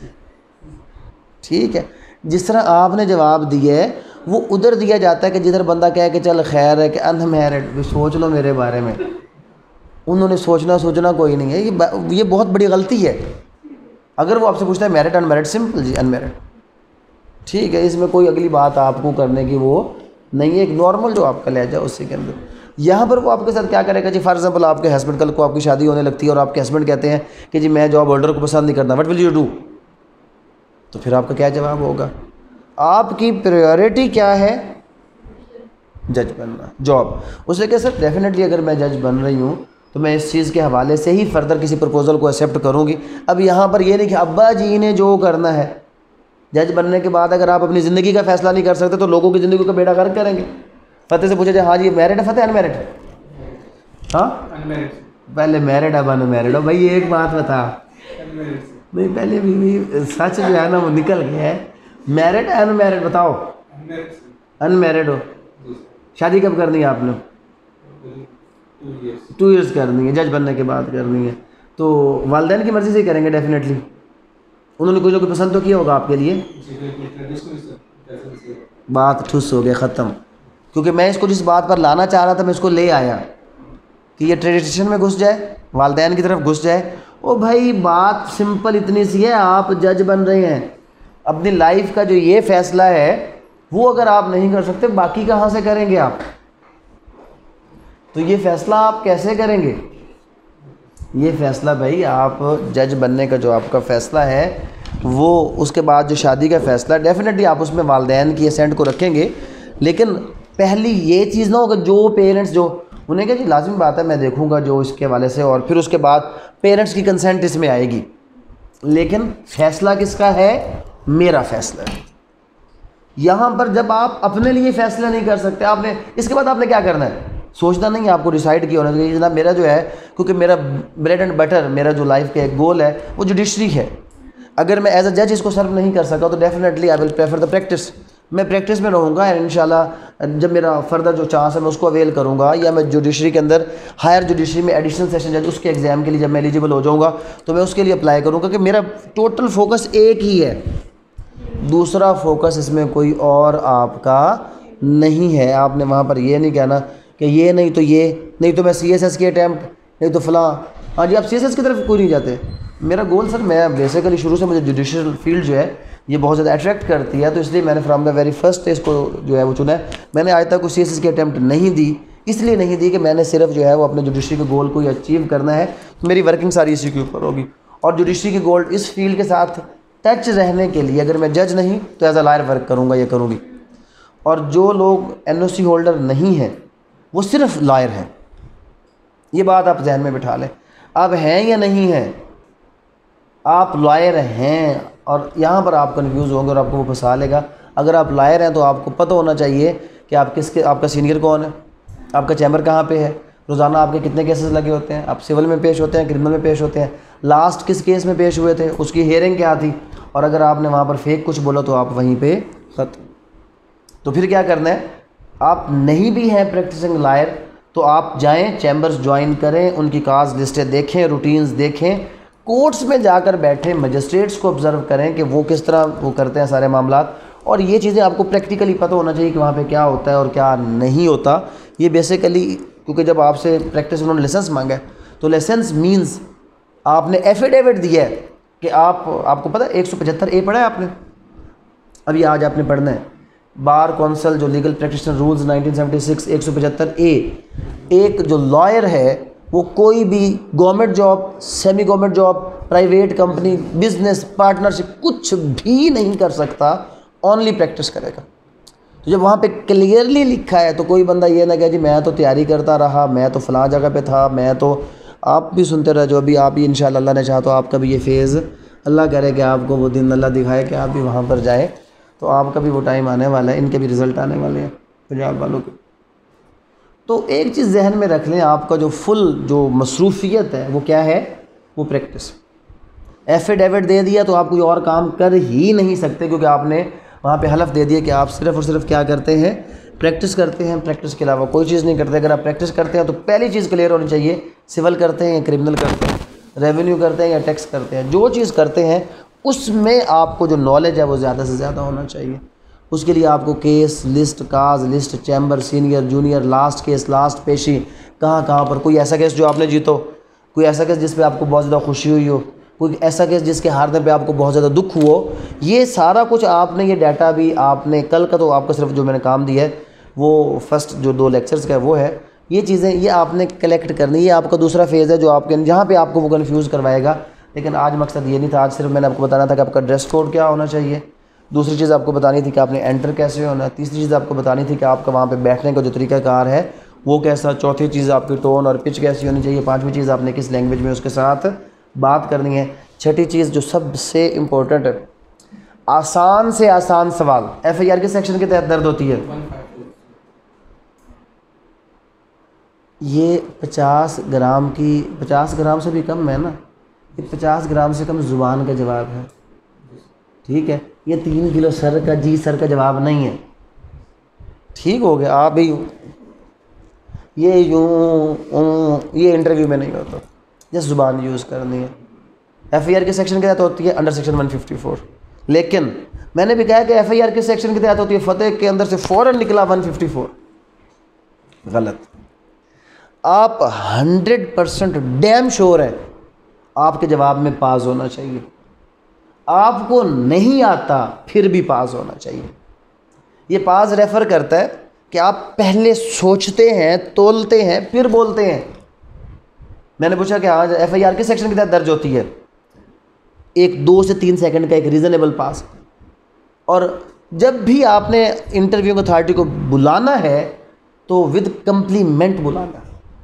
ठीक है। जिस तरह आपने जवाब दिया है वो उधर दिया जाता है कि जिधर बंदा कहे कि चल खैर है कि अनमैरिड, भी सोच लो मेरे बारे में। उन्होंने सोचना कोई नहीं है, ये बहुत बड़ी गलती है। अगर वो आपसे पूछता है मैरिड अनमैरिड, सिंपल जी अनमैरिड, ठीक है, इसमें कोई अगली बात आपको करने की वो नहीं है। एक नॉर्मल जो आपका लहजा उसी के अंदर। यहाँ पर वो आपके साथ क्या करेगा जी? फॉर एग्जांपल आपके हस्बैंड, कल को आपकी शादी होने लगती है और आपके हस्बैंड कहते हैं कि जी मैं जॉब होल्डर को पसंद नहीं करता, व्हाट विल यू डू? तो फिर आपका क्या जवाब होगा? आपकी प्रायोरिटी क्या है? जज बनना, जॉब। उसे कह सर डेफिनेटली अगर मैं जज बन रही हूँ तो मैं इस चीज़ के हवाले से ही फर्दर किसी प्रपोज़ल को एक्सेप्ट करूँगी। अब यहाँ पर ये नहीं कि अब्बा जी ने जो करना है, जज बनने के बाद अगर आप अपनी ज़िंदगी का फ़ैसला नहीं कर सकते तो लोगों की ज़िंदगी का बेड़ा गर्क करेंगे। फ़तेह से पूछे जाए, हाँ जी मैरिड है फ़तेह अनमैरिड? हाँ अनमैरिड। पहले मैरिड अब अनमैरिड हो भाई, ये एक बात बता। नहीं पहले भी सच जो है ना वो निकल गया है। मैरिड अनमैरिड बताओ? अनमैरिड हो। शादी कब करनी है आपने? 2 ईयर्स करनी है, जज बनने के बाद करनी है। तो वालिदैन की मर्ज़ी से ही करेंगे डेफिनेटली। उन्होंने कुछ ना कुछ पसंद तो किया होगा आपके लिए। बात ठुस हो गया, ख़त्म। क्योंकि मैं इसको जिस बात पर लाना चाह रहा था मैं इसको ले आया कि ये ट्रेडिशन में घुस जाए, वालिदैन की तरफ घुस जाए। ओ भाई बात सिंपल इतनी सी है, आप जज बन रहे हैं, अपनी लाइफ का जो ये फ़ैसला है वो अगर आप नहीं कर सकते बाकी कहाँ से करेंगे आप? तो ये फ़ैसला आप कैसे करेंगे? ये फ़ैसला भाई आप जज बनने का जो आपका फ़ैसला है वो, उसके बाद जो शादी का फ़ैसला, डेफिनेटली आप उसमें वालिदैन की असेंट को रखेंगे। लेकिन पहली ये चीज़ ना होगा जो पेरेंट्स जो उन्हें क्या जी लाजिमी बात है मैं देखूंगा जो इसके हवाले से, और फिर उसके बाद पेरेंट्स की कंसेंट इसमें आएगी। लेकिन फ़ैसला किसका है? मेरा फ़ैसला है। यहाँ पर जब आप अपने लिए फ़ैसला नहीं कर सकते, आपने इसके बाद आपने क्या करना है? सोचना नहीं है आपको, डिसाइड किया होना चाहिए जनाब मेरा जो है, क्योंकि मेरा ब्रेड एंड बटर, मेरा जो लाइफ का एक गोल है वो जुडिशरी है। अगर मैं एज अ जज इसको सर्व नहीं कर सका तो definitely I will prefer the practice. मैं प्रैक्टिस में रहूँगा एंड इंशाल्लाह जब मेरा फर्दर जो चांस है मैं उसको अवेल करूँगा, या मैं जुडिशरी के अंदर हायर जुडिशरी में एडिशनल सेशन जज उसके एग्ज़ाम के लिए जब मैं एलिजिबल हो जाऊँगा तो मैं उसके लिए अप्लाई करूँगा कि मेरा टोटल फोकस एक ही है, दूसरा फोकस इसमें कोई और आपका नहीं है। आपने वहाँ पर ये नहीं कहना कि ये नहीं तो ये नहीं तो मैं CSS की अटैम्प्ट, नहीं तो फ़लाँ। हाँ जी आप CSS की तरफ कोई नहीं जाते। मेरा गोल सर, मैं बेसिकली शुरू से मुझे जुडिशल फील्ड जो है ये बहुत ज़्यादा अट्रैक्ट करती है, तो इसलिए मैंने फ्रॉम द वेरी फर्स्ट इसको जो है वो चुना है। मैंने आज तक कोई CSS की अटैम्प्ट नहीं दी, इसलिए नहीं दी कि मैंने सिर्फ जो है वो अपने जुडिशरी के गोल को ही अचीव करना है। तो मेरी वर्किंग सारी इसी के ऊपर होगी। और जुडिशरी के गोल इस फील्ड के साथ टच रहने के लिए अगर मैं जज नहीं तो एज अ लॉयर वर्क करूँगा, ये करूँगी। और जो लोग NOC होल्डर नहीं हैं वो सिर्फ लॉयर हैं, ये बात आप जहन में बिठा लें। अब हैं या नहीं हैं, आप लॉयर हैं, और यहाँ पर आप कंफ्यूज होंगे और आपको वो फंसा लेगा। अगर आप लॉयर हैं तो आपको पता होना चाहिए कि आप किसके, आपका सीनियर कौन है, आपका चैम्बर कहाँ पे है, रोज़ाना आपके कितने केसेस लगे होते हैं, आप सिविल में पेश होते हैं, क्रिमिनल में पेश होते हैं, लास्ट किस केस में पेश हुए थे, उसकी हियरिंग क्या थी, और अगर आपने वहाँ पर फेक कुछ बोला तो आप वहीं पर ख़त्म। तो फिर क्या करना है? आप नहीं भी हैं प्रैक्टिसिंग लॉयर तो आप जाएं, चैम्बर्स ज्वाइन करें, उनकी काज लिस्टें देखें, रूटीन्स देखें, कोर्ट्स में जाकर बैठे मजिस्ट्रेट्स को ऑब्ज़र्व करें कि वो किस तरह वो करते हैं सारे मामलात। और ये चीज़ें आपको प्रैक्टिकली पता होना चाहिए कि वहाँ पे क्या होता है और क्या नहीं होता। ये बेसिकली क्योंकि जब आपसे प्रैक्टिस उन्होंने लाइसेंस मांगा है तो लाइसेंस मीन्स आपने एफिडेविट दिया है कि आपको पता है 175A पढ़ा है आपने, अभी आज आपने पढ़ना है। बार कौंसल जो लीगल प्रैक्टिशनर रूल्स 1976 175A। एक जो लॉयर है वो कोई भी government job, semi government job, private company, business, partnership कुछ भी नहीं कर सकता, ओनली प्रैक्टिस करेगा। तो जब वहाँ पे क्लियरली लिखा है तो कोई बंदा ये ना कहे जी मैं तो तैयारी करता रहा, मैं तो फ़लाँ जगह पे था, मैं तो, आप भी सुनते रह जो अभी आप ही इंशाअल्लाह अल्लाह ने चाहा तो आपका भी ये फेज़, अल्लाह करे कि आपको वो दिन अल्लाह दिखाए कि आप भी वहाँ पर जाए, तो आपका भी वो टाइम आने वाला है, इनके भी रिज़ल्ट आने वाले हैं पंजाब वालों के। तो एक चीज़ जहन में रख लें, आपका जो फुल जो मसरूफियत है वो क्या है? वो प्रैक्टिस। एफिडेविट दे दिया तो आप कोई और काम कर ही नहीं सकते, क्योंकि आपने वहाँ पे हलफ दे दिया कि आप सिर्फ़ और सिर्फ क्या करते हैं? प्रैक्टिस करते हैं, प्रैक्टिस के अलावा कोई चीज़ नहीं करते। अगर आप प्रैक्टिस करते हैं तो पहली चीज़ क्लियर होनी चाहिए, सिविल करते हैं या क्रिमिनल करते हैं, रेवेन्यू करते हैं या टैक्स करते हैं, जो चीज़ करते हैं उसमें आपको जो नॉलेज है वो ज़्यादा से ज़्यादा होना चाहिए। उसके लिए आपको case list, cause list, chamber, senior, junior, last case, last पेशी, कहाँ पर, कोई ऐसा केस जो आपने जीतो, कोई ऐसा केस जिस पे आपको बहुत ज़्यादा खुशी हुई हो, कोई ऐसा केस जिसके हारने पे आपको बहुत ज़्यादा दुख हुआ, ये सारा कुछ आपने, ये डाटा भी आपने, कल का तो आपका सिर्फ जो मैंने काम दिया है वो फर्स्ट जो 2 लेक्चर्स का है वो है, ये चीज़ें ये आपने कलेक्ट करनी, ये आपका दूसरा फेज़ है जो आपके जहाँ पे आपको वो कन्फ्यूज़ करवाएगा। लेकिन आज मकसद ये नहीं था, आज सिर्फ मैंने आपको बताना था कि आपका ड्रेस कोड क्या होना चाहिए, दूसरी चीज़ आपको बतानी थी कि आपने एंटर कैसे होना है, तीसरी चीज़ आपको बतानी थी कि आपका वहाँ पे बैठने का जो तरीक़ाकार है वो कैसा, चौथी चीज़ आपकी टोन और पिच कैसी होनी चाहिए, पांचवी चीज़ आपने किस लैंग्वेज में उसके साथ बात करनी है, छठी चीज़ जो सबसे इम्पोर्टेंट है, आसान से आसान सवाल FIR के सेक्शन के तहत दर्ज होती है। ये 50 ग्राम की, 50 ग्राम से भी कम है ना, ये 50 ग्राम से कम ज़ुबान का जवाब है, ठीक है। ये 3 किलो सर का जी सर का जवाब नहीं है, ठीक हो गया। आप भी ये ये इंटरव्यू में नहीं होता, जस्ट ज़ुबान यूज़ करनी है। FIR के सेक्शन के तहत होती है अंडर सेक्शन 154, लेकिन मैंने भी कहा कि FIR के सेक्शन के तहत होती है फतेह के अंदर से फ़ौरन निकला 154, गलत। आप 100% डैम श्योर है आपके जवाब में पास होना चाहिए, आपको नहीं आता फिर भी पास होना चाहिए। ये पास रेफ़र करता है कि आप पहले सोचते हैं, तोलते हैं, फिर बोलते हैं। मैंने पूछा कि हाँ FIR के सेक्शन के तहत दर्ज होती है, एक 2 से 3 सेकंड का एक रीज़नेबल पास। और जब भी आपने इंटरव्यू अथॉरिटी को बुलाना है तो विद कंप्लीमेंट बुलाना।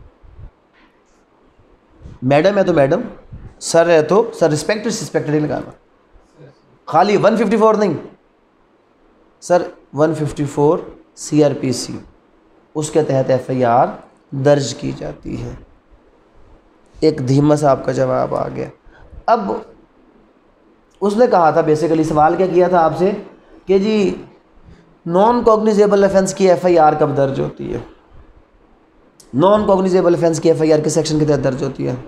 मैडम है तो मैडम, सर है तो सर, रिस्पेक्ट नहीं लगाना, खाली 154 नहीं सर, 154 CRPC उसके तहत FIR दर्ज की जाती है। एक धीमा सा आपका जवाब आ गया। अब उसने कहा था, बेसिकली सवाल क्या किया था आपसे कि जी नॉन कॉग्निजेबल ऑफेंस की FIR कब दर्ज होती है। नॉन कॉग्निजेबल ऑफेंस की FIR के सेक्शन के तहत दर्ज होती है।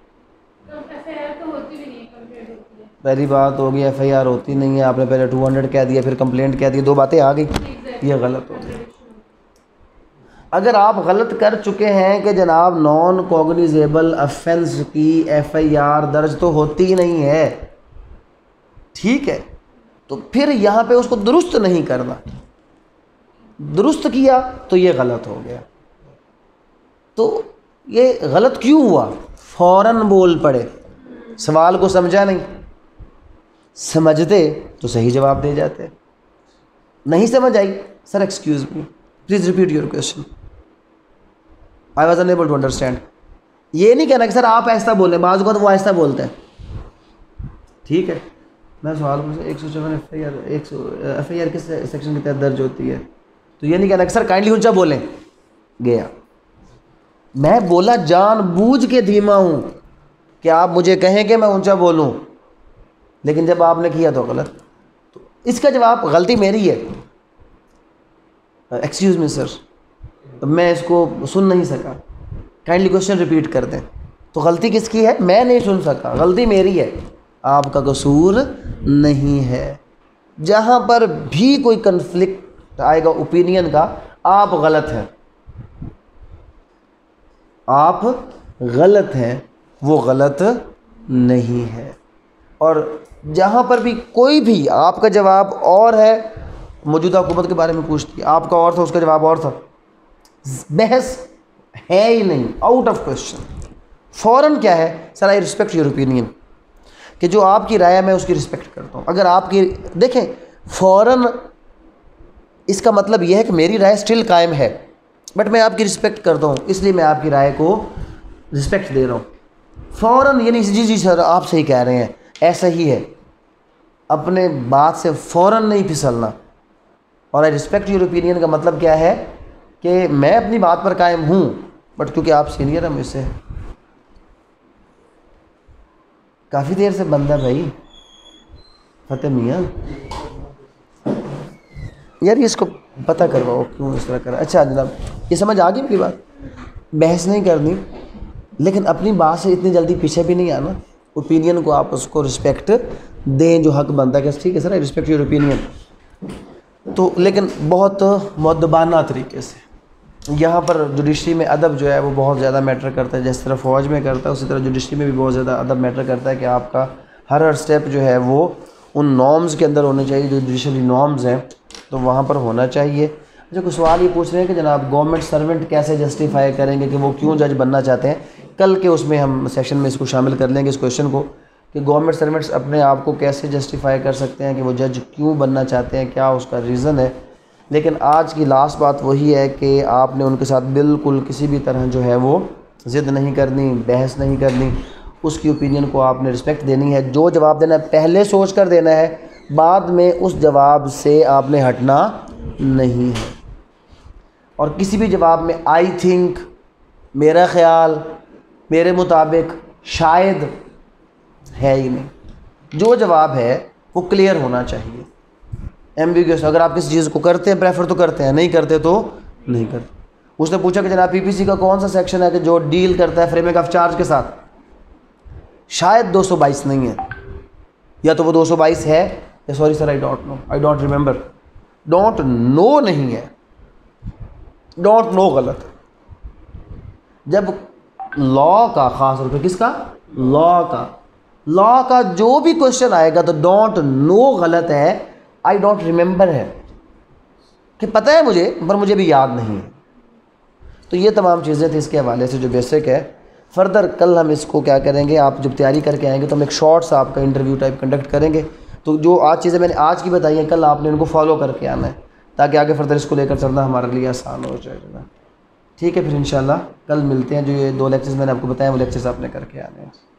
पहली बात होगी FIR होती नहीं है, आपने पहले 200 कह दिया फिर कंप्लेंट कह दी, 2 बातें आ गई, ये गलत हो गई। अगर आप गलत कर चुके हैं कि जनाब नॉन कॉग्निजेबल ऑफेंस की FIR दर्ज तो होती ही नहीं है, ठीक है, तो फिर यहाँ पे उसको दुरुस्त नहीं करना, दुरुस्त किया तो ये गलत हो गया। तो ये गलत क्यों हुआ, फ़ौरन बोल पड़े, सवाल को समझा नहीं, समझते तो सही जवाब दे जाते, नहीं समझ आई sir excuse me please repeat your question, I was unable to understand. ये नहीं कहना कि सर आप ऐसा बोले, बाज़ को तो वो ऐसा बोलते हैं, ठीक है। मैं सवाल पूछा 154 FIR किस सेक्शन के तहत दर्ज होती है, तो ये नहीं कहना कि सर काइंडली ऊंचा बोलें, गया। मैं बोला जानबूझ के धीमा हूँ कि आप मुझे कहें कि मैं ऊंचा बोलूँ, लेकिन जब आपने किया तो गलत, तो इसका जवाब गलती मेरी है। एक्सक्यूज़ मी सर, मैं इसको सुन नहीं सका, काइंडली क्वेश्चन रिपीट कर दें, तो गलती किसकी है, मैं नहीं सुन सका, गलती मेरी है, आपका कसूर नहीं है। जहाँ पर भी कोई कन्फ्लिक्ट आएगा ओपिनियन का, आप गलत हैं, आप गलत हैं, वो गलत नहीं है। और जहाँ पर भी कोई भी आपका जवाब और है, मौजूदा हुकूमत के बारे में पूछती है, आपका और था उसका जवाब और था, बहस है ही नहीं, आउट ऑफ क्वेश्चन। फ़ौरन क्या है sir, I respect your opinion, कि जो आपकी राय है मैं उसकी रिस्पेक्ट करता हूँ। अगर आपकी देखें फ़ौरन, इसका मतलब यह है कि मेरी राय स्टिल कायम है, बट मैं आपकी रिस्पेक्ट करता हूँ, इसलिए मैं आपकी राय को रिस्पेक्ट दे रहा हूँ। फ़ौरन ये नहीं जी जी सर आप सही कह रहे हैं, ऐसा ही है, अपने बात से फ़ौरन नहीं फिसलना। और आई रिस्पेक्ट योर ओपिनियन का मतलब क्या है कि मैं अपनी बात पर कायम हूँ, बट क्योंकि आप सीनियर हैं मुझसे, काफ़ी देर से बंदा भाई फतेह मियाँ, यार ये इसको पता करवाओ क्यों इस तरह करा। अच्छा जनाब, ये समझ आ गई मेरी बात, बहस नहीं करनी, लेकिन अपनी बात से इतनी जल्दी पीछे भी नहीं आना। ओपिनियन को आप उसको रिस्पेक्ट दें जो हक बनता है कि ठीक है sir I respect your opinion, तो लेकिन बहुत मुअद्दबाना तरीके से। यहाँ पर जुडिशरी में अदब जो है वो बहुत ज़्यादा मैटर करता है, जिस तरह फ़ौज में करता है उसी तरह जुडिशरी में भी बहुत ज़्यादा अदब मैटर करता है कि आपका हर स्टेप जो है वो उन नॉर्म्स के अंदर होने चाहिए, जो जुडिशरी नॉर्म्स हैं तो वहाँ पर होना चाहिए। अच्छा कुछ सवाल ये पूछ रहे हैं कि जनाब गवर्नमेंट सर्वेंट कैसे जस्टिफाई करेंगे कि वो क्यों जज बनना चाहते हैं, कल के उसमें हम सेशन में इसको शामिल कर लेंगे इस क्वेश्चन को, कि गवर्नमेंट सर्वेंट्स अपने आप को कैसे जस्टिफाई कर सकते हैं कि वो जज क्यों बनना चाहते हैं, क्या उसका रीज़न है। लेकिन आज की लास्ट बात वही है कि आपने उनके साथ बिल्कुल किसी भी तरह जो है वो ज़िद नहीं करनी, बहस नहीं करनी, उसकी ओपिनियन को आपने रिस्पेक्ट देनी है। जो जवाब देना है पहले सोच कर देना है, बाद में उस जवाब से आपने हटना नहीं है। और किसी भी जवाब में आई थिंक, मेरा ख़्याल, मेरे मुताबिक, शायद है ही नहीं। जो जवाब है वो क्लियर होना चाहिए। एम्बिगुअस, अगर आप किसी चीज़ को करते हैं प्रेफर तो करते हैं, नहीं करते तो नहीं करते। उसने पूछा कि जनाब पीपीसी का कौन सा सेक्शन है कि जो डील करता है फ्रेमिंग ऑफ चार्ज के साथ, शायद 222 नहीं है, या तो वो 222 है या sorry sir I don't know, I don't remember. Don't know नहीं है, डोंट नो गलत है। जब लॉ का, खास तौर पर किसका, लॉ का जो भी क्वेश्चन आएगा तो डोंट नो गलत है, आई डोंट रिमेंबर है कि पता है मुझे पर मुझे भी याद नहीं है। तो ये तमाम चीज़ें थी इसके हवाले से जो बेसिक है। फर्दर कल हम इसको क्या करेंगे, आप जब तैयारी करके आएंगे तो हम एक शॉर्ट सा आपका इंटरव्यू टाइप कंडक्ट करेंगे। तो जो आज चीज़ें मैंने आज की बताई हैं, कल आपने उनको फॉलो करके आना है ताकि आगे फर्दर इसको लेकर चलना हमारे लिए आसान हो जाएगा। ठीक है, फिर इंशाल्लाह कल मिलते हैं। जो ये 2 लेक्चर्स मैंने आपको बताया वो लेक्चर्स आपने करके आने हैं।